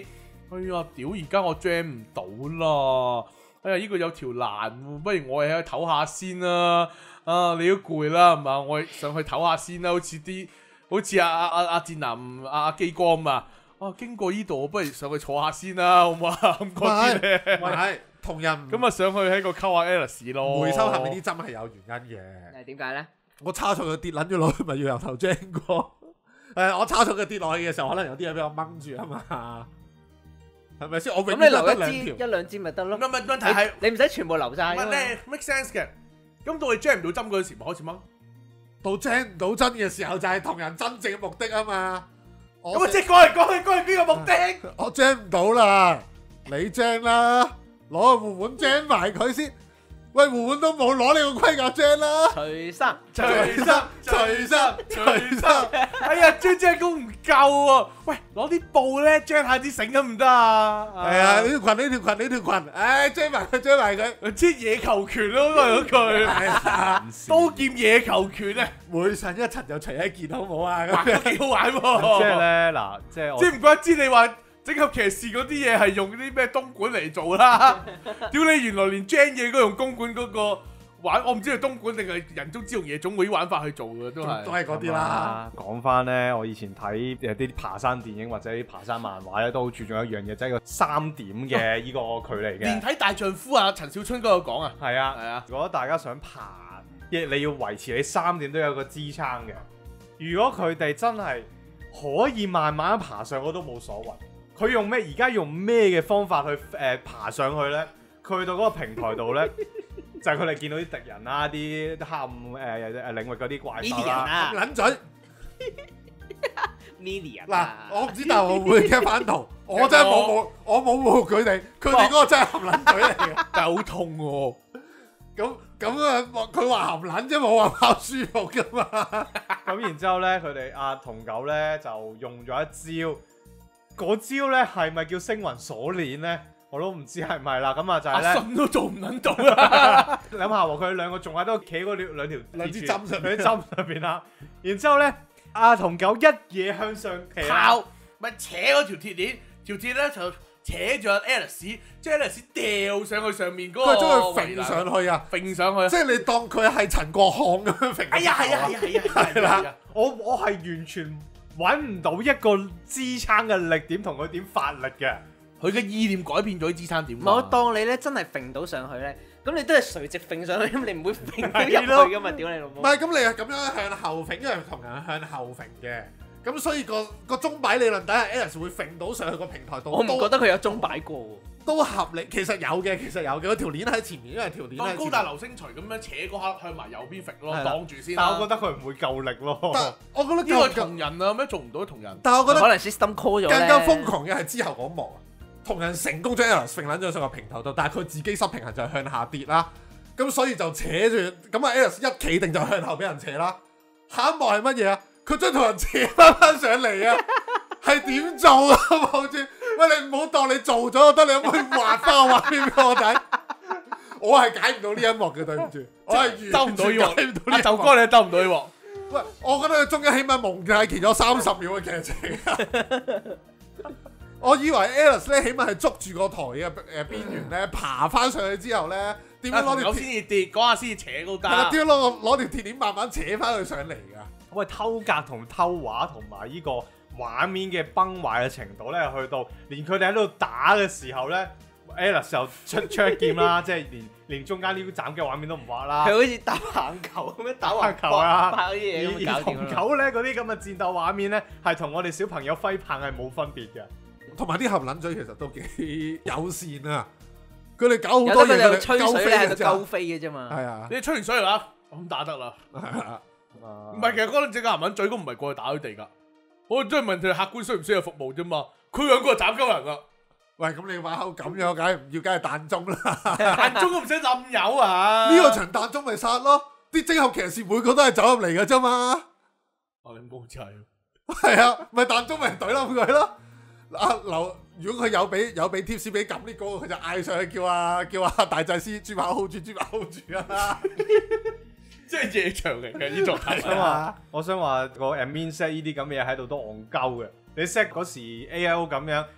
A: 哎呀，屌！而家我 jam 唔到啦！哎呀，呢個有條欄喎，不如我哋喺度唞下先啦。啊，你都攰啦，係嘛？我哋上去唞下先啦，好似阿戰男阿基哥咁啊！啊，經過呢度，我不如上去坐下先啦，好唔好啊？咁嗰啲咧，
C: 唔係同人
A: 咁啊上去喺個溝下 Alice 咯。
C: 回收下面啲針係有原因嘅。
B: 係點解咧？
C: 我叉錯佢跌撚咗落去，咪要由頭 jam 過。我叉錯佢跌落去嘅時候，可能有啲嘢俾我掹住啊嘛。係咪先？我永遠
B: 咁你留
C: 得
B: 一支一兩支咪得咯。
A: 咁咪問題係
B: 你唔使全部留晒㗎嘛。
A: 唔係咧 make sense 嘅。咁到你 jam 唔到針嗰陣時，咪開始掹。
C: 到 jam 唔到針嘅時候，就係同人真正嘅目的啊嘛。
A: 咁啊，即係講係邊個目的？
C: 我 jam 唔到啦，你 jam 啦，攞個護腕 jam 埋佢先。喂，護腕都冇攞你個盔甲 jam 啦。
B: 除衫，
C: 除衫。
A: 哎呀，jam 工唔夠喎。喂，攞啲布咧 jam 下啲繩得唔得啊？
C: 係啊，呢條裙，唉 jam 埋佢。
A: 即係野球拳咯，都係嗰句。
C: 係啊，
A: 刀劍野球拳啊，
C: 每上一層就除一件好唔好啊？
A: 玩都幾好玩喎。
D: 即係咧嗱，即係我
A: 即係唔怪之你話整合騎士嗰啲嘢係用啲咩東莞嚟做啦。屌你原來連 Gen 嘢都用東莞嗰個玩，我唔知係東莞定係人中之龍夜總會玩法去做嘅都係。
C: 都係嗰啲啦。
D: 講翻咧，我以前睇啲爬山電影或者啲爬山漫畫咧，都好注重一樣嘢，即係個3點嘅呢個距離嘅。
A: 連睇大丈夫啊，陳小春都有講啊。
D: 係啊，
A: 係啊。
D: 如果大家想爬，你要維持你3點都有個支撐嘅。如果佢哋真係可以慢慢爬上，我都冇所謂。佢用咩？而家用咩嘅方法去爬上去咧？佢去到嗰個平台度咧，就係佢哋見到啲敵人啦、啲黑暗領域嗰啲怪獸啦。
C: 撚嘴
B: Million
C: 嗱，我唔知，但係我會 get 翻圖。我真係我冇侮佢哋嗰個真係含撚嘴嚟嘅，
A: 但係好痛喎。
C: 咁啊，佢話含撚啫，冇話爆舒服噶嘛。
D: 咁然之後咧，佢哋阿同狗咧就用咗一招，嗰招咧係咪叫星雲鎖鏈咧？我都唔知係咪啦。咁啊就係咧，
A: 阿信都做唔撚到啦。
D: 諗下喎，佢哋兩個仲喺度企嗰兩
C: 支針上
D: 兩支針上邊啦。然之後咧，阿同狗一嘢向上騎啦，
A: 咪扯嗰條鐵鏈，條鐵咧就扯住阿 Alice，將 Alice 掉上去上面嗰個
C: 佢將佢揈上去啊！
A: 揈上去，
C: 即係你當佢係陳國漢咁樣揈。
A: 哎呀係啊
C: 係啦。
D: 我係完全揾唔到一個支撐嘅力點同佢點發力嘅。
A: 佢嘅意念改變咗啲支撐點。
B: 唔係我當你咧真係揈到上去咧，咁你都係垂直揈上去，咁你唔會揈到入去噶嘛？屌你老母！
C: 唔係咁，你係咁樣向後揈，因為同人向後揈嘅。咁所以個鐘擺理論底下 Alice 會揈到上去個平台度。
B: 我唔覺得佢有鐘擺過喎。
C: 都合理，其實有嘅，嗰條鏈喺前面，因為條鏈喺前面。
A: 當高大流星錘咁樣扯嗰刻向埋右邊揈咯，擋住先。
D: 但我覺得佢唔會夠力咯。
C: 我覺得
A: 呢個同人啊，咩做唔到同人？
C: 但係我覺得
B: 可能 system call 咗咧。
C: 更加瘋狂嘅係之後嗰幕啊！同人成功將 Alice 揈撚咗上個平台度，但係佢自己失平衡就向下跌啦。咁所以就扯住，咁啊 Alice 一企定就向後俾人扯啦。下一幕係乜嘢啊？佢將同人扯翻上嚟啊！係點做啊？望住，喂，你唔好當你做咗就得，你可唔可以畫翻個畫面俾我睇？我係解唔到呢一幕嘅，對唔住，我係
A: 兜唔到呢
C: 解唔到呢一幕。
A: 就哥你兜唔到呢幕。
C: 喂，我覺得佢中間起碼蒙太奇咗30秒嘅劇情啊！我以為 Alice 咧起碼係捉住個台嘅邊緣咧，爬翻上去之後咧，點樣攞條
A: 先至跌，嗰下先至扯高單。
C: 係啦，點樣攞條鐵鏈慢慢扯翻佢上嚟㗎？
D: 喂，偷格同偷畫同埋呢個畫面嘅崩壞嘅程度咧，去到連佢哋喺度打嘅時候咧 ，Alice 就出一劍啦，即係連中間呢個斬嘅畫面都唔畫啦。
B: 佢好似打棒球咁樣打橫
D: 球啊，
B: 拍嗰啲嘢咁
D: 而
B: 搞掂啦。
D: 同狗咧嗰啲咁嘅戰鬥畫面咧，係同我哋小朋友揮棒係冇分別嘅。
C: 同埋啲含撚嘴其實都幾友善啊！佢哋搞好
B: 有
C: 多嘢，
B: 得佢哋吹
C: 鳩
B: 水咧，喺度
C: 飛嘅咋
B: 鳩飛嘅啫嘛。
C: 係啊，
A: 你吹完水啦，咁打得啦。唔係，其實嗰兩隻含撚嘴都唔係過去打佢哋㗎。我真係問佢客觀需唔需要服務啫嘛。佢兩個係斬鳩人㗎。
C: 喂，咁你把口咁樣，梗係唔要，梗係彈中啦。
A: 彈中都唔使冧油啊！
C: 呢個場彈中咪殺咯，啲精俠騎士每個都係走入嚟嘅啫嘛。
A: 你唔好滯。
C: 係啊，咪彈中咪懟冧佢咯。如果佢有俾 tips 俾撳呢個，佢就嗌上去叫阿大祭司豬扒 hold 住啊！
A: 即係夜場嚟嘅呢座題。
D: 我想話個 admin set 呢啲咁嘅嘢喺度都戇鳩嘅。你 set 嗰時 AIO 咁樣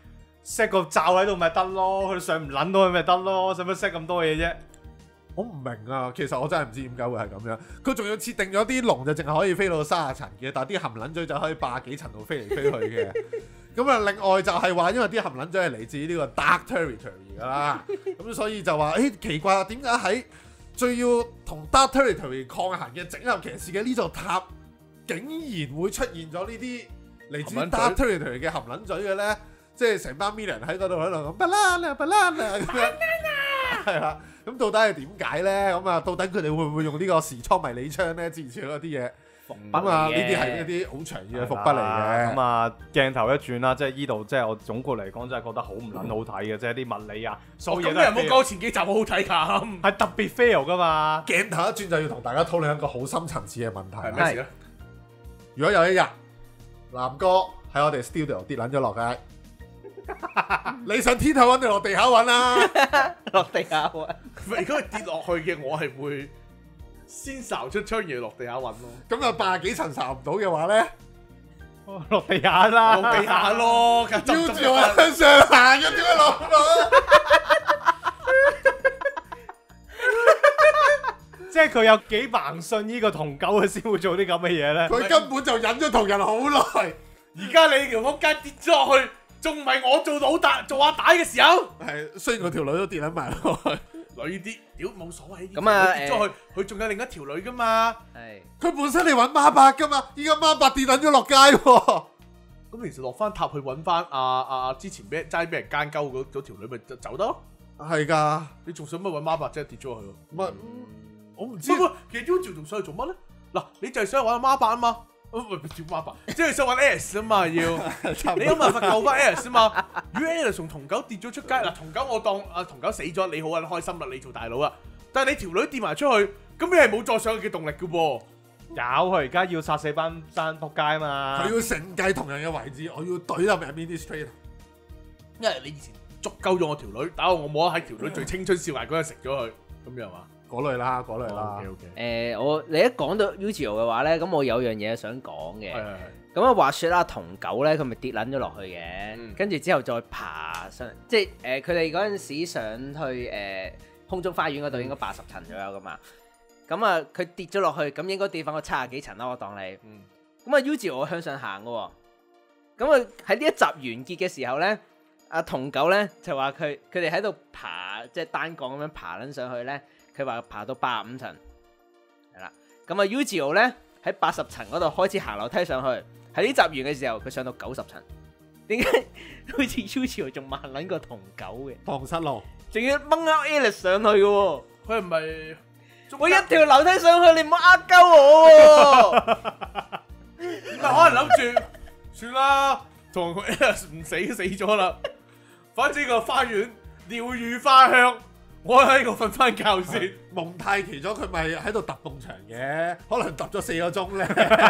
D: set 個罩喺度咪得咯，佢上唔撚到去咪得咯，使乜 set 咁多嘢啫？
C: 我唔明啊，其實我真係唔知點解會係咁樣。佢仲要設定咗啲龍就淨係可以飛到30層嘅，但係啲含撚嘴就可以80幾層度飛嚟飛去嘅。咁啊，另外就係話，因為啲含撚嘴係嚟自呢個 Dark Territory 㗎啦，咁所以就話奇怪啊，點解喺最要同 Dark Territory 抗衡嘅整合騎士嘅呢座塔，竟然會出現咗呢啲嚟自 Dark Territory 嘅含撚嘴嘅咧？即係成班 million 喺嗰度喺度講 banana banana 咁樣，係啦。咁到底係點解咧？咁啊，到底佢哋會唔會用呢個時倉迷你槍咧？之前嗰啲嘢，咁啊，呢啲係一啲好長嘅伏筆嚟嘅。
D: 咁啊，鏡頭一轉啦，即係依度，即係我總括嚟講，真係覺得好唔撚好睇嘅，即係啲物理啊，所有嘢都係
A: 咁你唔好講前幾集好好睇㗎，
D: 係特別 fail 噶嘛。
C: 鏡頭一轉就要同大家討論一個好深層次嘅問題。
A: 係咩事咧？
C: 如果有一日南哥喺我哋 studio 跌撚咗落街，你上天台揾定落地下揾啦？
B: 落地下揾。
A: 如果佢跌落去嘅，我係會先睄出槍嘢落地下揾咯。
C: 咁啊80幾層睄唔到嘅話咧，
D: 落地下啦，
A: 落地下咯，
C: 要住我向上行嘅，點解落唔到？
D: 即係佢有幾盲信呢個同狗佢先會做啲咁嘅嘢咧？
C: 佢根本就忍咗同人好耐。
A: 而家你條撲街跌咗落去，仲唔係我做老大做阿大嘅時候？
C: 係，雖然我條女都跌撚埋落去，
A: 女啲屌冇所謂。
B: 咁啊
A: 跌咗去，佢仲有另一條女噶嘛？
B: 係。
C: 佢本身嚟揾孖伯噶嘛，依家孖伯跌撚咗落街喎。
A: 咁其實落翻塔去揾翻之前俾人奸鳩嗰條女咪就走得咯。
C: 係㗎，
A: 你仲想乜揾孖伯啫？跌咗去
C: 唔係我唔知。
A: 其實 YouTube 仲想去做乜咧？嗱，你就係想揾孖伯啊嘛？唔係跳孖伯，即係想揾 Alice 啊嘛要。你有辦法救翻 Alice 啊嘛？如果 Alice 同同狗跌咗出街，嗱同狗我當同狗死咗，你好啊，開心啦，你做大佬啦。但係你條女跌埋出去，咁你係冇再上去嘅動力嘅噃。
D: 有佢而家要殺死班仆街啊嘛！
C: 佢要承繼同人嘅位置，我要懟入 administrator。
A: 因為你以前捉鳩咗我條女，打我冇得喺條女最青春少艾嗰陣食咗佢，咁樣嘛？
C: 嗰類啦，嗰類啦。
A: OK。
B: 你一講到 Yu-Gi-Oh 嘅話咧，咁我有樣嘢想講嘅。
A: 係。
B: 咁啊，話説啦，同狗咧，佢咪跌撚咗落去嘅，跟住之後再爬上，即係佢哋嗰陣時上去空中花園嗰度應該80層左右噶嘛。咁啊，佢跌咗落去，咁應該跌翻個70幾層啦，我當你。咁啊，Yu-Gi-Oh向上行嘅喎。咁啊，喺呢一集完結嘅時候咧，阿同狗咧就話佢哋喺度爬，即係單槓咁樣爬撚上去咧。佢話爬到85層，係啦。咁啊 Yu-Gi-Oh咧喺80層嗰度開始行樓梯上去。喺呢集完嘅時候，佢上到90層。點解好似 Yu-Gi-Oh仲慢撚過同狗嘅？
C: 蕩失路，
B: 仲要掹out Alice 上去嘅喎。
A: 佢係咪？
B: 我一條樓梯上去，你唔好呃鳩我喎。
A: 唔係可能諗住算啦，同佢 Alice 唔死咗啦。反正個花園鳥語花香。我喺度瞓翻覺先，
C: 蒙太奇咗佢咪喺度揼埲牆嘅，可能揼咗4個鐘咧，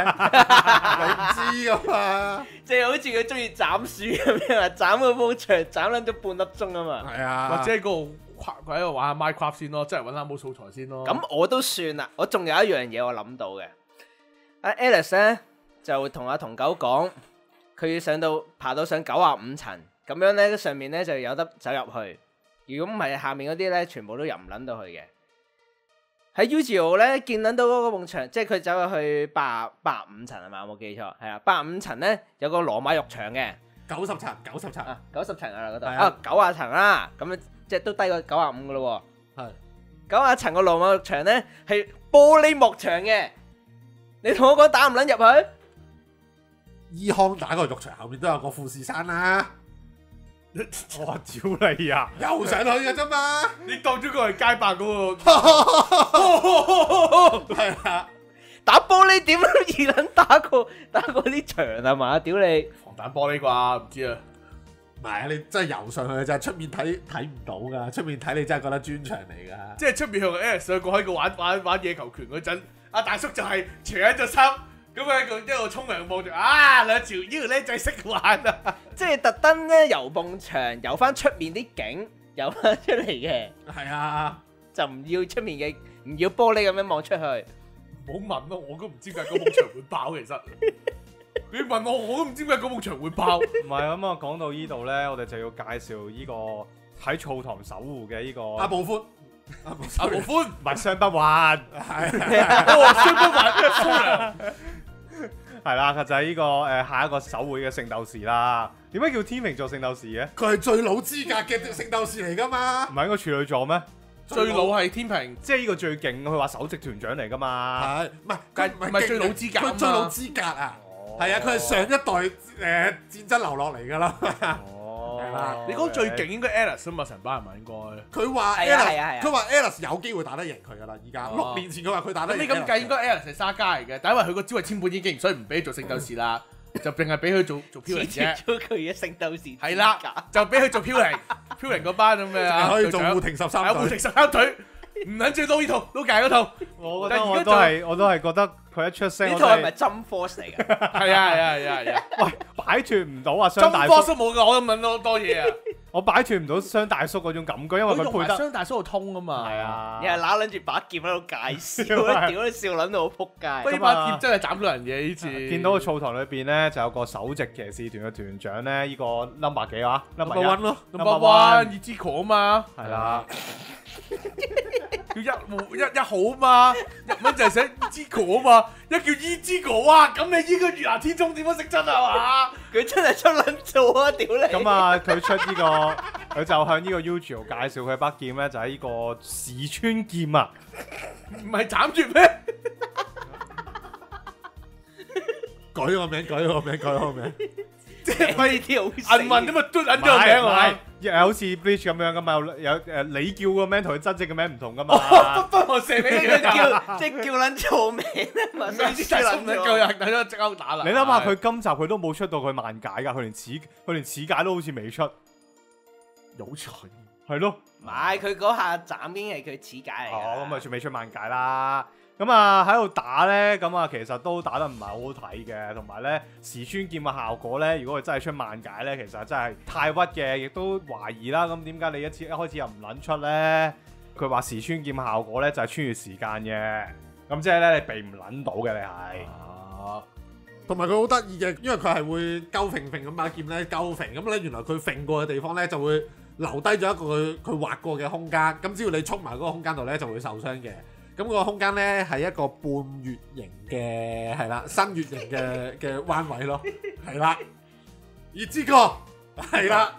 C: 你唔知噶嘛？
B: 即係好似佢中意斬樹咁樣，斬嗰埲牆斬撚咗半粒鐘啊嘛。
C: 係啊，
A: 或者喺嗰度玩下 Minecraft 先咯，即係揾下冇素材先咯。
B: 咁我都算啦，我仲有一樣嘢我諗到嘅。阿 Alice 咧就同阿同狗講，佢要爬到上95層，咁樣咧上面咧就有得走入去。如果唔係，下面嗰啲咧，全部都入唔撚到去嘅。喺 Yu-Gi-Oh 咧見撚到嗰個埲牆，即係佢走入去85層係嘛？我冇記錯，係啊，85層咧有個羅馬浴場嘅
C: 90層，90層
B: 啊，90層啊嗰度
C: 係啊
B: 90層啦，咁即係都低過95噶咯喎。
C: 係
B: 90層個羅馬浴場咧係玻璃幕牆嘅，你同我講打唔撚入去？
C: 伊康打個浴場後面都有個富士山啦。
D: 我屌你啊！
C: 游上去嘅啫嘛，
A: 你當咗佢係街霸嗰個，
C: 係啊，
B: 打玻璃點易撚打過啲牆係嘛？屌你！
A: 防彈玻璃啩？唔知啊。
C: 唔係啊，你真係游上去嘅啫，出面睇唔到噶，出面睇你真係覺得專長嚟噶。
A: 即係出面向 Alex 上個喺個玩野球拳嗰陣，阿大叔就係除緊隻衫，咁喺個一路沖涼望住啊兩條呢個僆仔識玩啊！
B: 即係特登咧游埲牆，游翻出面啲景，游翻出嚟嘅，
C: 係啊，
B: 就唔要出面嘅，唔要玻璃咁樣望出去。
A: 唔好問咯，我都唔知點解嗰埲牆會爆其實。 你問我都唔知點解嗰埲牆會爆。
D: 唔係咁啊，講到呢度咧，我哋就要介紹呢個喺澡堂守護嘅呢個
C: 阿布寬，
A: 阿無歡，
D: 唔係雙不還，
A: 哦，雙不還粗糧。
D: 係啦，就係呢個下一個守會嘅聖鬥士啦。點解叫天秤座聖鬥士嘅？
C: 佢係最老資格嘅聖鬥士嚟㗎嘛
D: 唔？係應該處女座咩？
A: 最老係天平，
D: 即係呢個最勁，佢話首席團長嚟㗎嘛。
C: 係，唔係
A: 但
C: 佢
A: 唔係最老資格啊嘛
C: 佢最老資格啊！係啊，佢係上一代戰爭流落嚟㗎啦。
D: 哦，
C: 係啦
A: 你講最勁應該 Alice 啊嘛，成班係咪應該？
C: 佢話
B: 係啊係啊係
C: Alice，
B: 啊
C: 佢話 Alice 有機會打得贏佢㗎啦。而家
A: 哦
C: 6年前佢話佢打得贏。
A: 咁你咁計應該 Alice 係沙加嚟嘅，但因為佢個招係千本已經，所以唔俾佢做聖鬥士啦，就淨係俾佢做飄零啫。
B: 咗佢嘅聖鬥士
A: 係啦，就俾佢做飄零，飄零嗰班咁嘅啊，
C: 可以做
A: 隊長
C: 護庭13
A: 係啊護庭13隊，唔撚最多呢套，都計嗰套。
D: 我覺得
A: 但而家
D: 我都係覺得佢一出聲，
B: 呢套係咪針 force 嚟嘅？
A: 係啊係啊係啊係啊，
D: 喂擺脱唔到啊
A: 中
D: 雙大叔，
A: 科都冇㗎，我咁問到多嘢啊。
D: 我擺脱唔到雙大叔嗰種感覺，因為
A: 佢用埋
D: 佢配得
A: 雙大叔度通啊嘛。
D: 係啊，
B: 又係揦撚住把劍喺度介紹，屌你笑撚到我撲街。
A: 呢把劍真係斬到人嘅呢次。
D: 見到個澡堂裏邊咧，就有個首席騎士團嘅團長咧，呢個 number 幾啊
C: number one 咯。
A: number one 二支狂啊嘛，
D: 係啦，
A: 叫一號啊嘛，日文就係寫伊之果啊嘛，一叫伊之果啊，咁你呢個月牙天中點樣識真啊嘛？
B: 佢真係出撚做啊！屌你！
D: 咁啊，佢出呢個，佢就向呢個 Yuji 介紹佢把劍咧，就係呢個時川劍啊。
A: 唔係斬住咩？
C: 改咗個名，改咗個名，改咗個名。
A: 即係咪
B: 呢啲好
A: 銀魂咁啊？嘟撚咗個名係咪？
D: 又好似 Bleach 咁樣噶嘛，有你叫個名同佢真正嘅名唔同噶嘛。
A: 不我射俾你
B: 叫
A: 㗎，
B: 即係叫撚錯名啊嘛！
A: 你知大叔唔夠人，睇咗即刻打啦。
D: 你諗下佢今集佢都冇出到佢萬解㗎，佢連始解都好似未出，
A: 有趣。
D: 係咯。
B: 唔係佢嗰下斬已經係佢始解嚟㗎。
D: 哦，咁啊，仲未出萬解啦。咁啊喺度打咧，咁啊其實都打得唔係好好睇嘅，同埋咧時川劍嘅效果咧，如果佢真係出萬解咧，其實真係太屈嘅，亦都懷疑啦。咁點解你一開始又唔撚出咧？佢話時川劍效果咧就係穿越時間嘅，咁即係咧你避唔撚到嘅你係。
A: 啊，
C: 同埋佢好得意嘅，因為佢係會鳩揈揈咁把劍咧，鳩揈咁咧，原來佢揈過嘅地方咧就會留低咗一個佢劃過嘅空間，咁只要你衝埋嗰個空間度咧就會受傷嘅。咁個空間咧係一個半月形嘅，係啦，新月形嘅彎位咯，係啦，熱之哥係啦，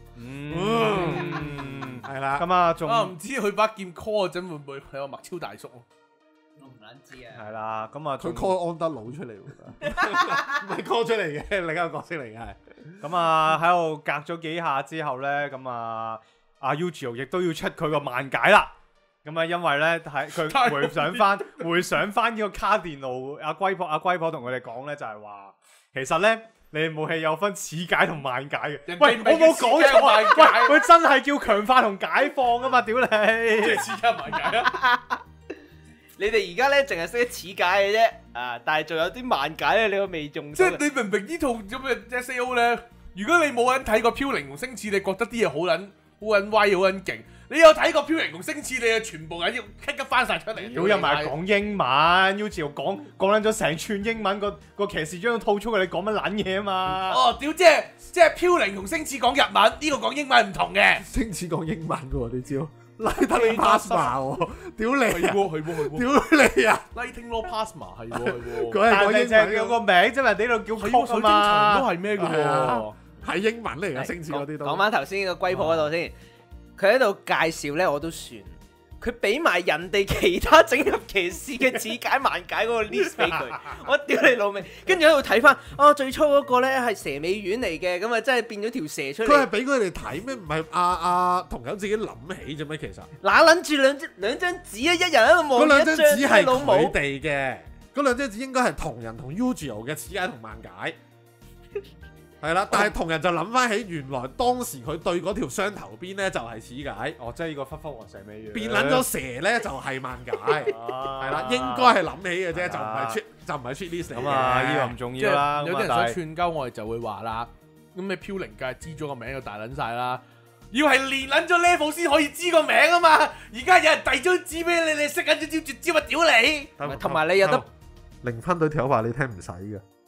C: 係啦，
D: 咁啊仲
A: 啊唔知佢把劍 call 嗰陣會唔會係個麥超大叔？
B: 我唔撚知啊！
D: 係啦，咁啊
C: 佢 call 安德魯出嚟喎，唔係 call 出嚟嘅，另一個角色嚟嘅係。
D: 咁啊喺度隔咗幾下之後咧，咁啊阿 Yuji 亦都要出佢個萬解啦。咁啊，因為咧係佢回想翻呢個卡電路，阿龜婆同佢哋講咧，就係話其實咧你哋武器有分始解同萬解嘅。喂，我冇講錯啊！喂，佢真係叫強化同解放啊嘛！屌你！
A: 即係私家萬解啊！
B: 你哋而家咧淨係識得始解嘅啫，啊！但係仲有啲萬解咧，你都未用到
A: 即
B: 嘅。
A: 係你明唔明呢套咁嘅 S.A.O 咧？如果你冇人睇過飄零同星矢，你覺得啲嘢好撚威、好撚勁。你有睇過飄零同星矢，你就全部人要傾得翻晒出嚟。
D: 屌又埋講英文，Yuji 講撚咗成串英文，個騎士將吐出嚟，你講乜撚嘢啊嘛？
A: 哦，屌即係飄零同星矢講日文，呢個講英文唔同嘅。
C: 星矢講英文嘅喎，你知喎，Lightning Plasma 喎，屌你啊！
A: 係喎。
C: 屌你啊！
A: Lighting Law Plasma 係喎。
C: 佢係講
D: 但係
C: 英文嘅，
D: 就係有個名啫嘛，你呢度叫曲啊
A: 係喎，水晶蟲都
D: 嘛。
A: 係咩嘅
C: 係啊
A: 喎？
C: 係英文嚟嘅，星矢嗰啲都。
B: 講翻頭先個龜婆嗰度先，佢喺度介紹咧，我都算。佢俾埋人哋其他整合騎士嘅始解萬解嗰個 list 俾佢，我屌你老味！跟住喺度睇翻，哦最初嗰個咧係蛇尾丸嚟嘅，咁啊真係變咗條蛇出嚟。
C: 佢係俾佢哋睇咩？唔係阿同友自己諗起啫咩？其實
B: 嗱撚住兩張紙啊，一人喺度望
C: 嗰兩張紙係
B: 老母
C: 佢。哋嘅，嗰兩張紙應該係同人同 Yu-Gi-Oh 嘅始解同萬解。係啦，但係同人就諗翻起原來當時佢對嗰條雙頭邊咧就係始解，
D: 哦，即係呢個忽忽和蛇尾丸
C: 變撚咗蛇咧就係萬解，係啦，應該係諗起嘅啫，就唔係 cheat list 嚟嘅。
D: 咁啊，呢個唔重
A: 即
D: 要啦。
A: 係有啲人
D: 咁啊
A: 想串鳩我哋就會話啦，咁你飄零梗係知咗個名就大撚晒啦，要係練撚咗 level 先可以知個名啊嘛！而家有人遞張紙俾你，你識緊咗招絕招啊！屌你！
B: 同埋你有得
C: 零分對條友話你聽唔使嘅，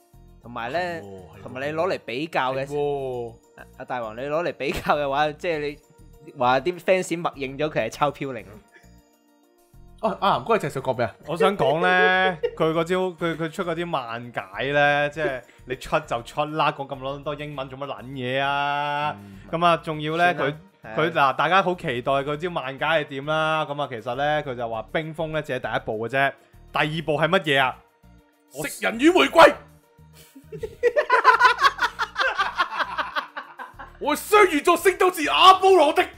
B: 同埋咧，
A: 係
B: 同埋你攞嚟比較嘅，
A: 喎，
B: 阿大王你攞嚟比較嘅話，即係你話啲 fans 默認咗佢係抄飄零咯。
A: 啊阿南哥，你就想講咩啊？
D: 我想講咧，佢嗰招佢出嗰啲萬解咧，即係你出就出啦，講咁多英文做乜撚嘢啊？咁啊，仲要咧佢嗱，大家好期待佢招萬解係點啦？咁啊，其實咧佢就話冰封咧只係第一步嘅啫，第二步係乜嘢啊？
A: 食人與玫瑰。我雙魚座聖鬥士阿波羅的。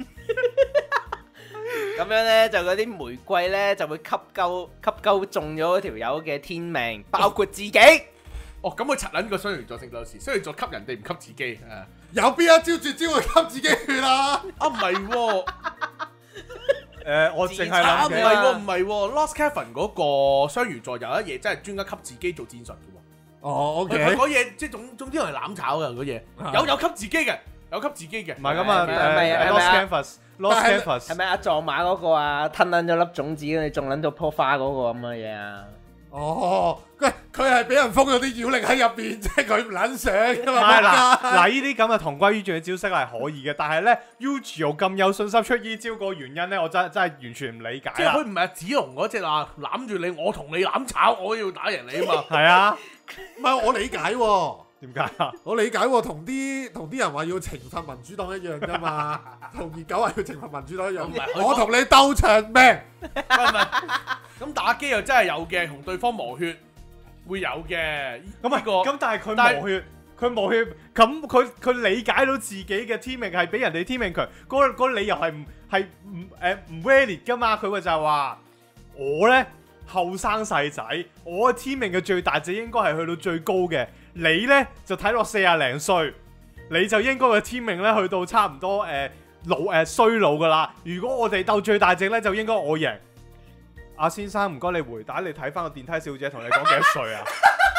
B: 咁樣咧就嗰啲玫瑰咧就會吸鳩中咗嗰條友嘅天命，包括自己。
A: 哦，咁佢柒撚個雙魚座聖鬥士，雙魚座吸人哋唔吸自己啊！
C: 有邊一招絕招會吸自己血啊？
A: 啊唔係喎，
D: 我淨係
A: 啊唔
D: 諗嘅
A: 係喎，唔係喎，Lost Kevin 嗰個雙魚座有一嘢真係專登吸自己做戰術嘅喎。
C: 哦
A: 佢
C: ，OK，
A: 嗰嘢即係總之係攬炒嘅嗰嘢，有吸自己嘅，有吸自己嘅。
D: 唔係咁啊，Lost Canvas
B: 係咪阿撞馬嗰個啊？吞撚咗粒種子，你種撚咗棵花嗰個咁嘅嘢啊？
C: 哦，佢係俾人封咗啲妖力喺入邊，即係佢唔撚想㗎
D: 唔
C: 嘛。
D: 係嗱，呢啲咁嘅同歸於盡嘅招式係可以嘅，但係咧 Yu-Gi-Oh 咁有信心出呢招個原因咧，我真係完全唔理解啦。
A: 即係佢唔係子龍嗰只啊，攬住你，我同你攬炒，我要打贏你啊嘛。
D: 係啊，
C: 唔係我理解喎，
D: 點解啊？
C: 我理解喎，同啲人話要懲罰民主黨一樣啫嘛，同熱狗話要懲罰民主黨一樣。
A: 唔係
C: 我同你鬥長命，
A: 唔係，咁打機又真係有嘅，同對方磨血會有嘅。
D: 咁啊，
A: 呢個
D: 咁但係佢磨血，咁佢理解到自己嘅天命係比人哋天命強，嗰個理由係唔 valid 噶嘛？佢就係話我咧後生細仔，我嘅天命嘅最大值應該係去到最高嘅，你咧就睇落40零歲，你就應該嘅天命咧去到差唔多衰老噶啦。如果我哋鬥最大值咧，就應該我贏。阿先生唔該你回答，你睇翻個電梯小姐同你講幾多歲啊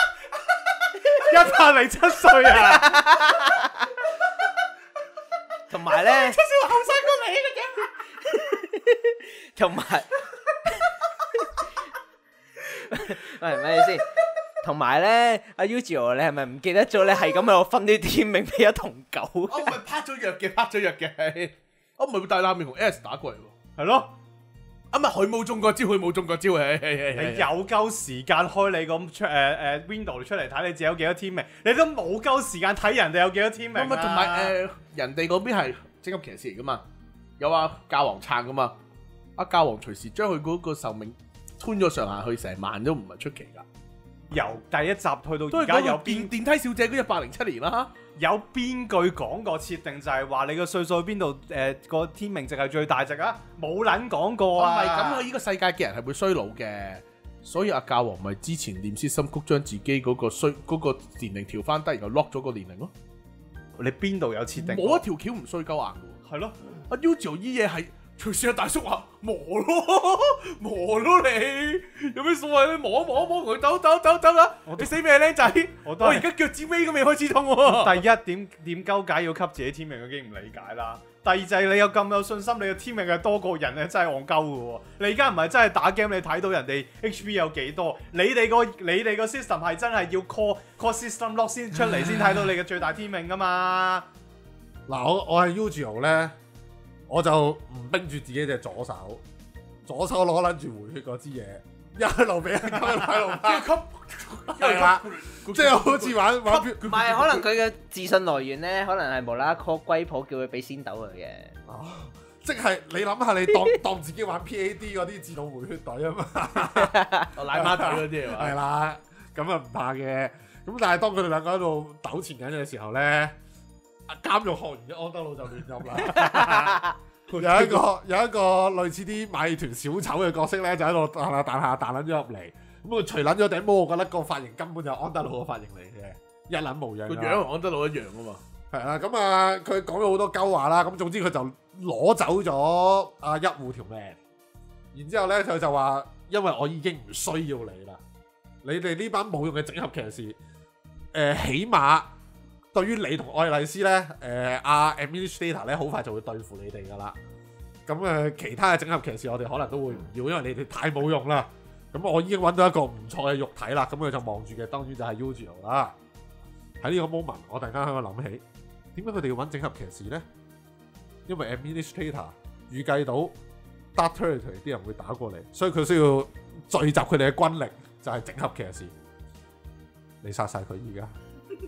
D: ？107歲啊！
B: 同埋咧，
A: 即係後生過你嘅啫。
B: 同埋，喂，咩先？同埋咧，阿 Yu-Gi-Oh 你係咪唔記得咗？你係咁喺度分啲天命俾一同狗。
A: 我咪拍咗藥嘅。我唔係大冷面同 S 打過嚟喎。
D: 係咯，
A: 啊咪佢冇中過招，
D: 你有夠時間開你個Window 出嚟睇你自己有幾多天命，你都冇夠時間睇人哋有幾多天命啊！
A: 同埋人哋嗰邊係超級騎士嚟噶嘛，有教皇撐噶嘛，教皇隨時將佢嗰個壽命吞咗上下去成萬都唔係出奇㗎。
D: 由第一集去到
A: 都係
D: 而家有
A: 電梯小姐嗰107年啦。
D: 有邊句講過設定就係話你個歲數邊度個天命值係最大值啊？冇撚講過
A: 唔
D: 啊！
A: 係咁，佢呢個世界嘅人係會衰老嘅，所以教皇咪之前念詩心曲將自己嗰個年齡調翻低，然後 lock 咗個年齡咯。
D: 你邊度有設定？
A: 冇一條橋唔衰鳩硬嘅喎。
D: 係咯，
A: 阿 Yu-Gi-Oh 依嘢係隨時阿大叔話磨咯你，有咩所謂咧？磨一磨，佢走啦！你死咩僆仔？我而家腳趾尾都未開始痛喎。
D: 第一點鳩解要給自己天命，我已經唔理解啦。第二就係你有咁有信心，你嘅天命係多過人咧，真係戇鳩嘅喎。你而家唔係真係打 game，你睇到人哋 HP 有幾多？你哋個 system 係真係要 call system lock 先出嚟先睇到你嘅最大天命噶嘛？
C: 嗱，我係 Yu-Gi-Oh 咧，我就唔冰住自己隻左手攞撚住回血嗰支嘢，一路俾人吸，一路吸，係啦，即係好似玩
B: 唔係，可能佢嘅自信來源咧，可能係無啦啦 call 龜婆叫佢俾仙豆佢嘅。
C: 哦，即係你諗下，你當自己玩 PAD 嗰啲自動回血隊啊嘛，
A: 奶媽隊嗰啲
C: 係啦，咁啊唔怕嘅。咁但係當佢哋兩個喺度糾纏緊嘅時候咧，監獄學員嘅安德魯就亂入啦。有一個類似啲馬戲團小丑嘅角色咧，就喺度彈下彈撚咗入嚟。咁佢除撚咗頂帽，我覺得個髮型根本就係安德魯嘅髮型嚟嘅，一撚無樣。
A: 個樣同安德魯一樣啊嘛。
C: 係啦，咁啊，佢講咗好多鳩話啦。咁總之佢就攞走咗阿一護條命，然之後咧佢就話：因為我已經唔需要你啦，你哋呢班冇用嘅整合騎士，起碼對於你同愛麗絲咧，阿 Administrator 咧好快就會對付你哋噶啦。咁其他嘅整合騎士我哋可能都會唔要，因為你哋太冇用啦。咁咁我已經揾到一個唔錯嘅肉體啦，咁佢就望住嘅當然就係 Yujiro 啦。喺呢個 moment，我突然間喺度諗起，點解佢哋要揾整合騎士咧？因為 Administrator 預計到 Dark Territory 啲人會打過嚟，所以佢需要聚集佢哋嘅軍力，就係整合騎士。你殺晒佢而家，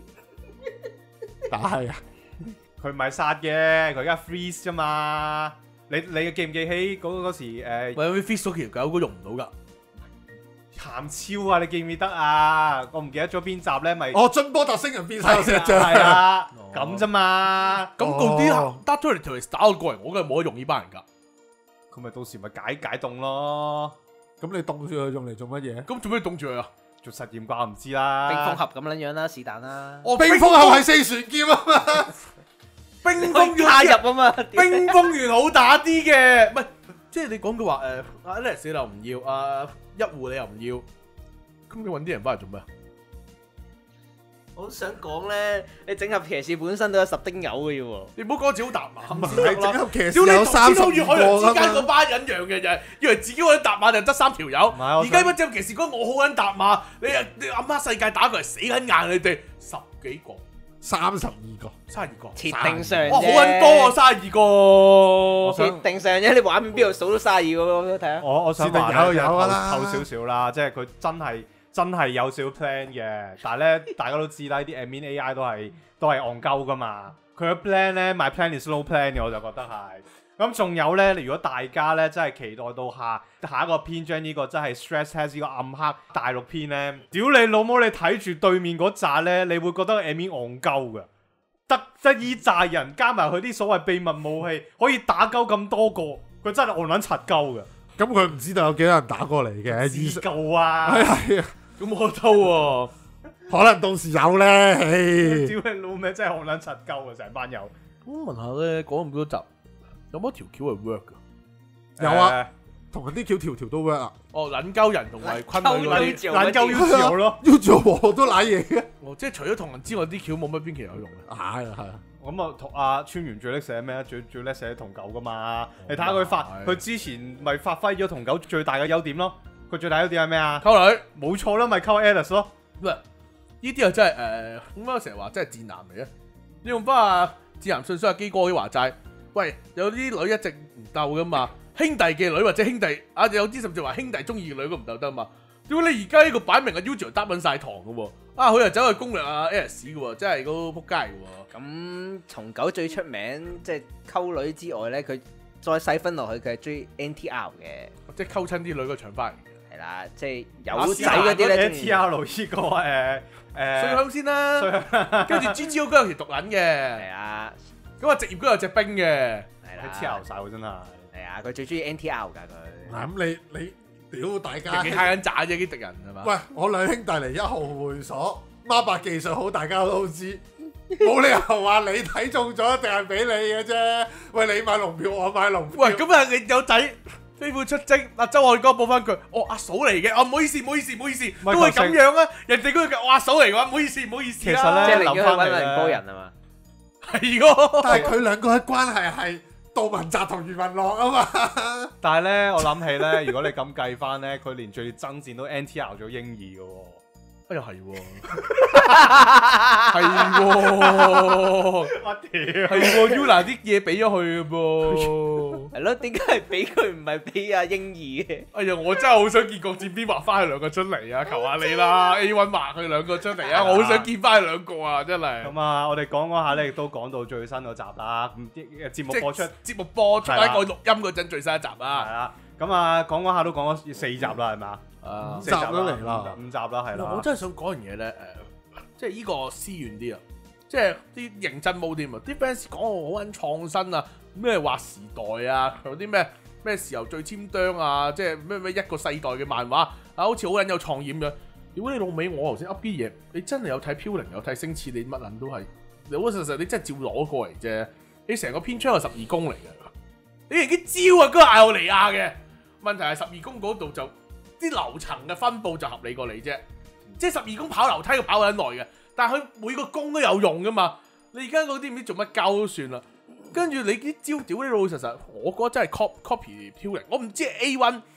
C: 但係啊，
D: 佢唔係殺嘅，佢而家 freeze 啫嘛。你記唔記起嗰時
A: 喂 f i s 嗰條狗都用唔到㗎。
D: 鹹超啊！你記唔記得啊？我唔記得咗邊集咧，咪
C: 津波特星人變晒有石像，
D: 係啊，咁啫嘛。
A: 咁嗰啲 Dark Territory 打我過嚟，我梗係冇得用呢班人㗎。
D: 佢咪到時咪解凍咯。
C: 咁你凍住佢用嚟做乜嘢？
A: 咁做咩凍住佢啊？
D: 做實驗啩，唔知啦。
B: 冰封盒咁撚樣啦，是但啦。
A: 哦，
C: 冰封後係四船劍啊嘛，
A: 冰封
B: 加入啊嘛，
A: 冰封完好打啲嘅，唔係即係你講嘅話阿 Alex 你又唔要，一戶你又唔要，咁你揾啲人翻嚟做咩啊？
B: 我想講咧，你整合騎士本身都有10丁友嘅啫喎。
A: 你唔好講自己好搭馬，
C: 唔係整合騎士
A: 屌你
C: 有
A: 頭先好似
C: 32
A: 海洋之間
C: 個
A: 嗰班人一樣嘅啫，以為自己嗰啲搭馬就得3條友，
D: 係
A: 而家乜整合騎士講我好撚搭馬，你暗黑世界打過嚟死撚硬你哋10幾個、
C: 32個，
A: 32個，
B: 設定上啫，
A: 哇好撚多啊32個，
D: 我想
B: 設定上啫，你畫面邊度數到32個睇下？
D: 我想話
C: 有
D: 咧
C: 㗎啦
D: 透少少啦，即係佢真係有少 plan 嘅，但係咧大家都知啦，啲 admin AI 都係戇鳩噶嘛。佢嘅 plan 咧，my plan is no plan 嘅，我就覺得係。咁仲有咧，如果大家咧真係期待到下一個篇章呢個真係 stress test 呢個暗黑大陸篇咧，屌你老母！你睇住對面嗰扎咧，你會覺得 admin 戇鳩嘅。得依扎人加埋佢啲所謂秘密武器，可以打鳩咁多個，佢真係戇撚柒鳩嘅。
C: 咁佢唔知道有幾多人打過嚟嘅，
D: 自夠啊！
C: 係啊，
A: 咁我偷喎。
C: 可能到時有咧，
D: 屌你老味，真係戇撚柒鳩啊！成班友。
A: 咁問下咧，講咁多集，有冇一條橋係 work 㗎？
C: 有啊，同人啲橋條都 work 啊，
A: 哦，撚鳩人同埋昆女嗰啲，
D: 懶鳩 U 咯。
C: 要做我都賴嘢嘅，
A: 哦，即係除咗同人之外，啲橋冇乜邊期有用嘅。
C: 係啊係啊，
D: 咁啊，同阿川原最叻寫咩啊？最叻寫同狗噶嘛。你睇下佢佢之前咪發揮咗同狗最大嘅優點咯。佢最大優點係咩啊？
A: 溝女，
D: 冇錯啦，咪溝 Alice 咯。
A: 喂，呢啲又真係咁我成日話真係賤男嚟嘅。你用翻阿賤男信箱阿基哥啲話齋，喂，有啲女一直唔鬥噶嘛，兄弟嘅女或者兄弟有啲甚至話兄弟中意嘅女都唔鬥得嘛。屌你而家呢個擺明係 Ujo 搭緊晒堂嘅喎，佢又走去攻略阿 Alice 嘅喎，真係嗰個撲街嘅喎。
B: 咁松狗最出名即係溝女之外咧，佢再細分落去，佢係追 NTR 嘅，
A: 即係溝親啲女個搶翻嚟嘅。
B: 係啦，即係有仔嗰啲咧。
D: NTR 呢個
A: 水香先啦，跟住 GG 嗰個有條毒撚嘅，
B: 係啊，
A: 咁啊職業嗰有隻兵嘅，
B: 係啦
D: ，NTR 晒喎真係。
B: 係啊，佢最中意 NTR 㗎佢。
C: 嗱咁你屌大家，
A: 幾閪撚渣啫啲敵人係嘛？
C: 喂，我兩兄弟嚟1號會所，孖八技術好，大家都知，冇理由話你睇中咗一定係俾你嘅啫。喂，你買龍票，我買龍票。
A: 喂，咁啊你有仔飛虎出征，阿周漢哥報翻句，阿嫂嚟嘅，唔好意思，都係咁樣啊！人哋嗰句我阿嫂嚟嘅話，唔好意思啦。
D: 其實咧
B: 即係寧願去揾寧波人係嘛？
A: 係喎，
C: 但係佢兩個嘅關係係杜汶澤同余文樂啊嘛。
D: 但係咧，我諗起咧，如果你咁計翻咧，佢連最爭戰都 NTR 咗英義嘅喎。
A: 哎呀係喎，係喎，
D: 我屌，
A: 係喎 ，Yuna 啲嘢俾咗佢嘅噃。
B: 係咯，點解係俾佢唔係俾阿英義嘅？
A: 哎呀，我真係好想見國戰邊畫翻佢兩個出嚟啊！求下你啦，A1 畫佢兩個出嚟啊！我好想見翻佢兩個啊！真係。
D: 咁啊，我哋講嗰下咧，亦都講到最新嗰集啦。咁啲節目播出，
A: 節目播出喺我錄音嗰陣最新一集
D: 係
A: 啊！
D: 啦。咁啊，講嗰下都講咗4集啦，係嘛
C: 5集都嚟啦
D: ，5集啦，係啦。
A: 我真係想講樣嘢咧，即係呢個思遠啲啊，即係啲認真冇添啊！啲 fans 講我好撚創新啊，咩劃時代啊，有啲咩時候最簽啄啊，即係咩一個世代嘅漫畫啊，好似好撚有創意咁樣。如果你老味，我頭先噏啲嘢，你真係有睇飄零，有睇星矢，你乜撚都係，你老實實你真係照攞過嚟啫。你成個篇章係12宮嚟嘅，你連啲招啊，嗰個艾奧尼亞嘅。問題係12宮嗰度就啲樓層嘅分佈就合理過你啫，即係12宮跑樓梯佢跑緊耐嘅，但係佢每個宮都有用噶嘛。你而家嗰啲唔知做乜鳩都算啦，跟住你啲招屌你老老實實，我覺得真係 copy 飄零。我唔知 A1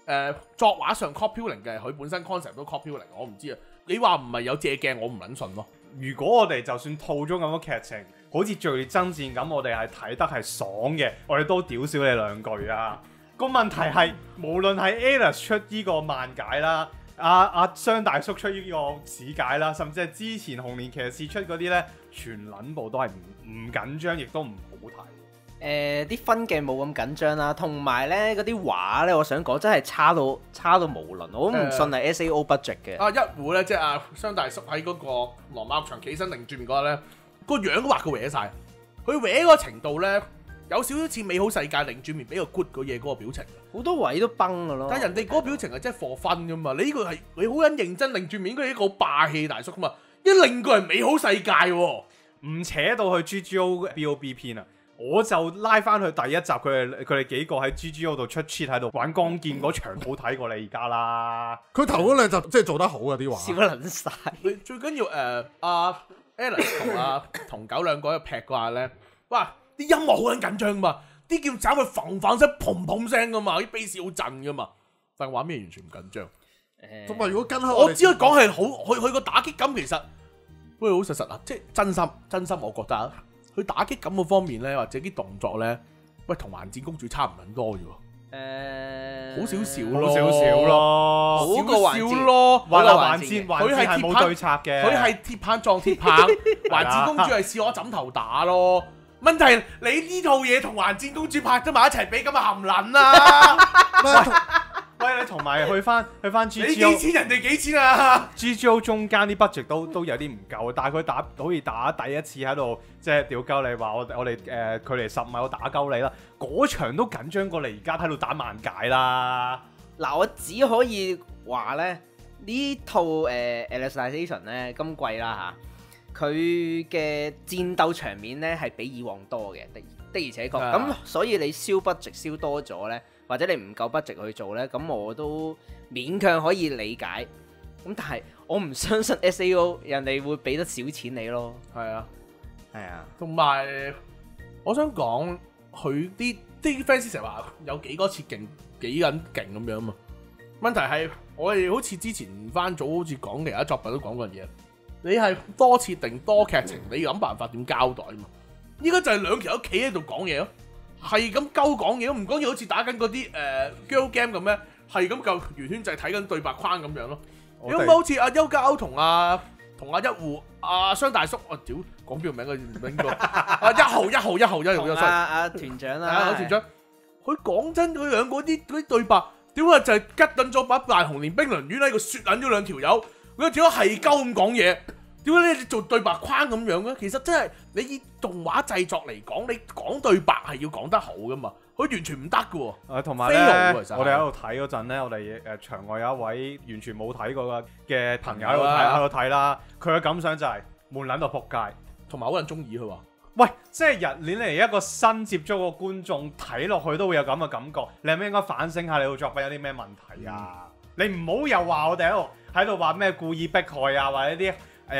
A: 作畫上 copying 嘅，佢本身 concept 都 copying，我唔知啊。你話唔係有借鏡，我唔撚信咯。
D: 如果我哋就算套咗咁多劇情，好似《序列爭戰》咁，我哋係睇得係爽嘅，我哋都屌少你兩句啊！個問題係，無論係 Alice 出呢個漫解啦，阿雙大叔出呢個史解啦，甚至係之前紅蓮騎士出嗰啲呢，全撚部都係唔緊張，亦都唔好睇。
B: 啲分鏡冇咁緊張啦，同埋咧嗰啲畫咧，我想講真係差到無倫，我都唔信係 SAO budget 嘅。
A: 一戶咧，即係阿雙大叔喺嗰個羅馬場起身擰轉面嗰日咧，個樣都畫佢歪晒，佢歪嗰個程度咧，有少少似美好世界擰轉面俾個 good 嗰嘢嗰個表情。
B: 好多位都崩㗎咯。
A: 但係人哋嗰個表情係真係 for fun 㗎嘛，你呢個係你好撚認真擰轉面，應該係一個好霸氣大叔㗎嘛，一擰過係美好世界喎，
D: 唔扯到去 GGO BOB 篇啊！我就拉翻去第一集，佢哋幾個喺 GGO 度出 cheat 喺度玩光劍嗰場好睇過你而家啦。
C: 佢頭嗰兩集即係做得好啊啲畫，
B: 笑撚晒。
A: 你最緊要阿 Alice 同同狗兩個喺度劈嗰下咧，哇！啲音樂好撚緊張嘛，啲劍斬佢嘭嘭聲、砰砰聲噶嘛，啲 bass 好震噶嘛，但係畫面完全唔緊張。
C: 同埋如果跟開
A: 我只可以講係好，佢個打擊感其實，喂好實啊，即係真心我覺得。佢打擊感嗰方面咧，或者啲動作咧，喂同還戰公主差唔撚多啫喎，好少少咯，
D: 好少少咯，
B: 好過還戰
A: 咯，
D: 還戰
A: 佢係
D: 冇對策嘅，
A: 佢係鐵棒撞鐵棒，還戰公主係試我枕頭打咯。問題你呢套嘢同還戰公主拍咗埋一齊比，咁啊含撚啦！
D: 喂，你同埋去翻 GGO，
A: 你幾錢人哋幾錢啊
D: ？GGO 中間啲 budget 都有啲唔夠，但係佢好似打第一次喺度，即係屌鳩你話我哋距離10米我打鳩你啦，嗰場都緊張過你而家喺度打萬解啦。
B: 嗱，我只可以話咧呢套Alicization 咧今季啦嚇，佢嘅戰鬥場面咧係比以往多嘅，的而且確。咁所以你燒 budget 燒多咗咧，或者你唔夠 budget 去做咧，咁我都勉強可以理解。咁但係我唔相信 SAO 人哋會俾得少錢你咯。
A: 係啊，
B: 係啊，
A: 同埋我想講佢啲 fans 成日話有幾個設勁幾撚勁咁樣嘛。問題係我哋好似之前翻早好似講其他作品都講過嘢，你係多設定多劇情，你要諗辦法點交代嘛。依家就係兩條友企喺度講嘢咯。係咁鳩講嘢，唔講嘢好似打緊嗰啲girl game 咁咩？係咁嚿圓圈就係睇緊對白框咁樣咯。有冇好似阿邱家歐同阿一戶雙大叔？我屌講邊個名嘅名個？一號
B: 阿團長啦，
A: 團長。佢講真，佢兩個啲對白，屌啊就係吉撚咗把大紅蓮冰涼丸喺個雪撚咗兩條友，佢條友係鳩咁講嘢。點解你做對白框咁樣咧？其實真係你以動畫製作嚟講，你講對白係要講得好噶嘛，佢完全唔得噶喎。
D: 同埋咧，我哋喺度睇嗰陣咧，我哋場外有一位完全冇睇過嘅朋友喺度睇啦，佢嘅感想就係悶撚到撲街，
A: 同埋好人中意佢話。
D: 喂，即係你嚟一個新接觸個觀眾睇落去都會有咁嘅感覺，你係咪應該反省下你套作品有啲咩問題啊？你唔好又話我哋喺度話咩故意迫害啊，或者啲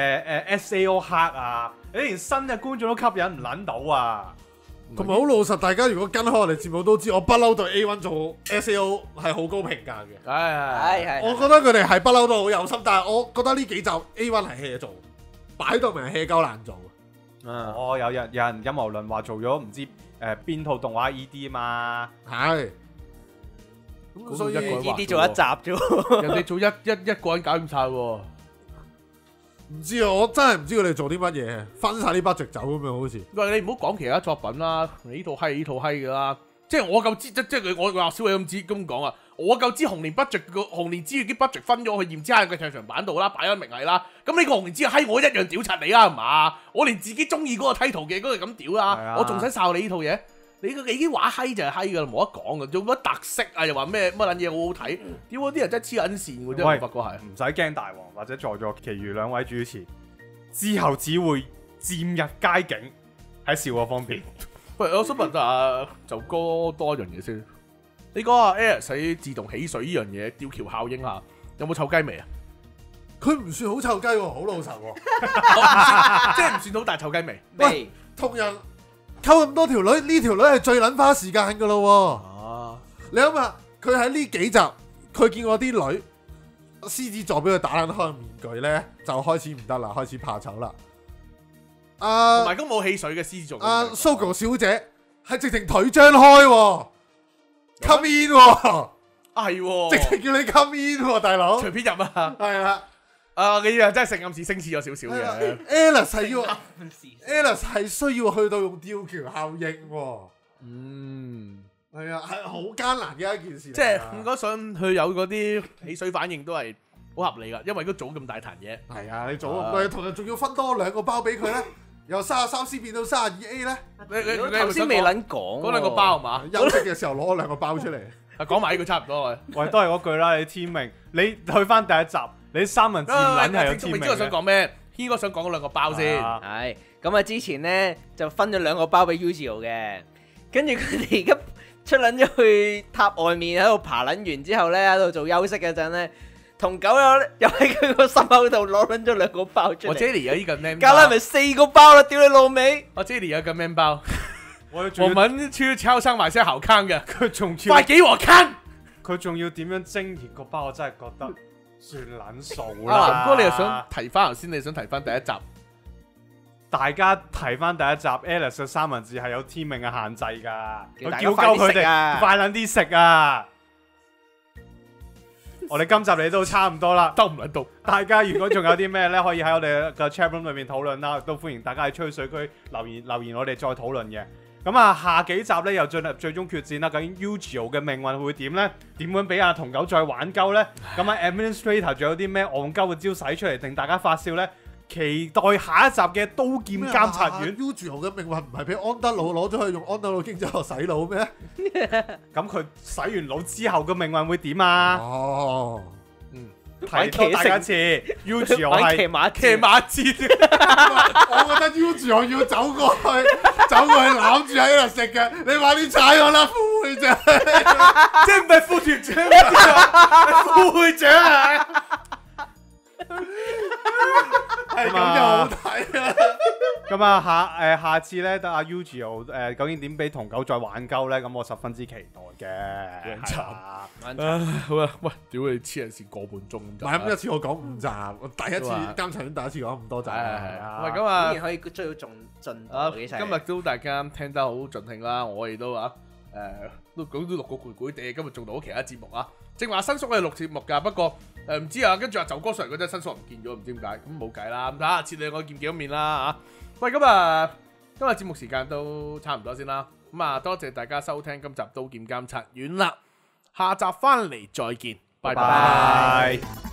D: SAO 黑啊，你連新嘅觀眾都吸引唔撚到啊！
C: 同埋好老實，大家如果跟開我哋節目都知，我不嬲對 A1 做 SAO 係好高評價嘅。
A: 係，
C: 我覺得佢哋係不嬲都好有心，但係我覺得呢幾集 A1 係 hea 做，擺到明係 hea 鳩難做。
D: 有人陰謀論話做咗唔知邊套動畫 ED 嘛？
C: 係。咁所以
B: ED 做一集啫，
A: 人哋做一個人搞掂晒喎。
C: 唔知啊，我真係唔知佢哋做啲乜嘢，分晒啲 budget 走咁樣好似。
A: 喂，你唔好講其他作品啦，你呢套閪噶啦，即係我夠知，即係我話小偉咁講啊，我夠知紅蓮 budget 個紅蓮之月啲 budget 分咗去驗之下嘅劇場版度啦，擺咗明係啦。咁呢個紅蓮之月閪我一樣屌柒你啦，係嘛？我連自己中意嗰個 title 嘅嗰個咁屌啦，我仲使哨你呢套嘢？你啲畫閪就係閪噶啦，冇得講噶，做乜特色啊？又話咩乜撚嘢好好睇？屌嗰啲人真係黐撚線嘅啫，我發覺係。
D: 唔使驚大王或者在座其餘兩位主持，之後只會漸入佳境喺笑嗰方面。
A: 喂，我想問下就多一樣嘢先。你講下 Air 使自動起水呢樣嘢，吊橋效應下有冇臭雞味啊？
C: 佢唔算好臭雞喎，好老實喎，
A: 即係唔算好大臭雞味。
C: 喂，同人溝咁多條女，呢條女係最撚花時間噶咯喎。你諗下，佢喺呢幾集佢見我啲女獅子座俾佢打爛開個面具咧，就開始唔得啦，開始怕醜啦。
A: 同埋咁冇汽水嘅獅子座。
C: Sogo 小姐係直情腿張開喎，come in 喎，
A: 係喎，
C: 直情叫你 come in 喎，大佬。
A: 隨便入啊！
C: 係啦，
A: 你又真係性暗示星似咗少少嘅。
C: Alice 係要 Alice 係需要去到用吊橋效應喎。係啊，係好艱難嘅一件事。
A: 即係如果想佢有嗰啲汽水反應都係好合理噶，因為都做咁大壇嘢。
C: 係啊，你做咁同人仲要分多2個包俾佢咧，由 33C 變到 32A 咧。
A: 你
B: 頭先未撚講
A: 嗰2個包係嘛？
C: 休息嘅時候攞2個包出嚟。
A: 講埋呢個差唔多喂。
D: 喂，都係嗰句啦，你天命，你去翻第一集，你三文治撚係有天命
A: 你知我想講咩？軒哥想講嗰2個包先。
B: 係咁啊！之前咧就分咗2個包俾 Uzo 嘅，跟住佢哋而家出撚咗去塔外面喺度爬撚完之後咧，喺度做休息嗰陣咧，同狗又喺佢個心口度攞撚咗2個包出嚟。
A: 我 Jenny 有呢個 man 包。
B: 加拉咪4個包啦！屌你老味！
A: 我 Jenny 有個 man 包。
D: 我
A: 們去超商買些好看嘅，
D: 佢仲要
A: 快給我看！
D: 佢仲要點樣蒸熱個包？我真係覺得算撚數
A: 阿
D: 啦。
A: 林哥，你又想提翻頭先？你想提翻第一集？
D: 大家提翻第一集 Alice 嘅三文治係有天命嘅限制㗎，佢
B: 大家
D: 叫鳩佢哋
B: 快啲食啊
D: 快撚啲食啊！我哋今集嚟到差唔多啦，
A: 兜唔撚到。
D: 大家如果仲有啲咩咧，可以喺我哋嘅 chat room 裏面討論啦，都歡迎大家喺吹水區留言，我哋再討論嘅。咁啊，下幾集咧又進入最終決戰啦，究竟 Uzo 嘅命運會點咧？點樣俾阿同狗再玩鳩咧？咁啊 Administrator 仲有啲咩戇鳩嘅招使出嚟令大家發笑咧？期待下一集嘅刀劍監察院。
C: Uzo 嘅命運唔係俾安德魯攞咗去用安德魯經濟學洗腦咩？
D: 咁佢洗完腦之後嘅命運會點啊？
C: 哦，
D: 睇多大家一次 Uzo 係
A: 騎馬戰。
C: 我覺得 Uzo 要走過去攬住喺度食嘅，你快啲踩我啦，副會長！
A: 即係唔係副團長啊？副會長啊！
C: 係咁就好睇啊！
D: 咁啊下次咧，得阿 Uzo 究竟點俾同狗再玩鳩咧？咁我十分之期待嘅。
A: 慘
D: 係啦
A: 好啦，喂，屌你黐人線個半鐘咁。
C: 唔係咁一次我講5集，我第一次監察院第一次講咁多集，
A: 係
C: 啊！
A: 喂，咁啊
B: 竟然可以追到進度幾犀利
A: 今日都大家聽得好盡興啦，我哋都都講到錄個攰攰地，今日做到其他節目啊。正話新叔係錄節目㗎，不過唔知啊，跟住阿就哥上嚟嗰陣新叔唔見咗，唔知點解，咁冇計啦。咁睇下下次2個見幾多面啦嚇。喂，咁啊，今日節目時間都差唔多先啦。咁啊，多謝大家收聽今集刀劍監察院啦，下集翻嚟再見，拜拜。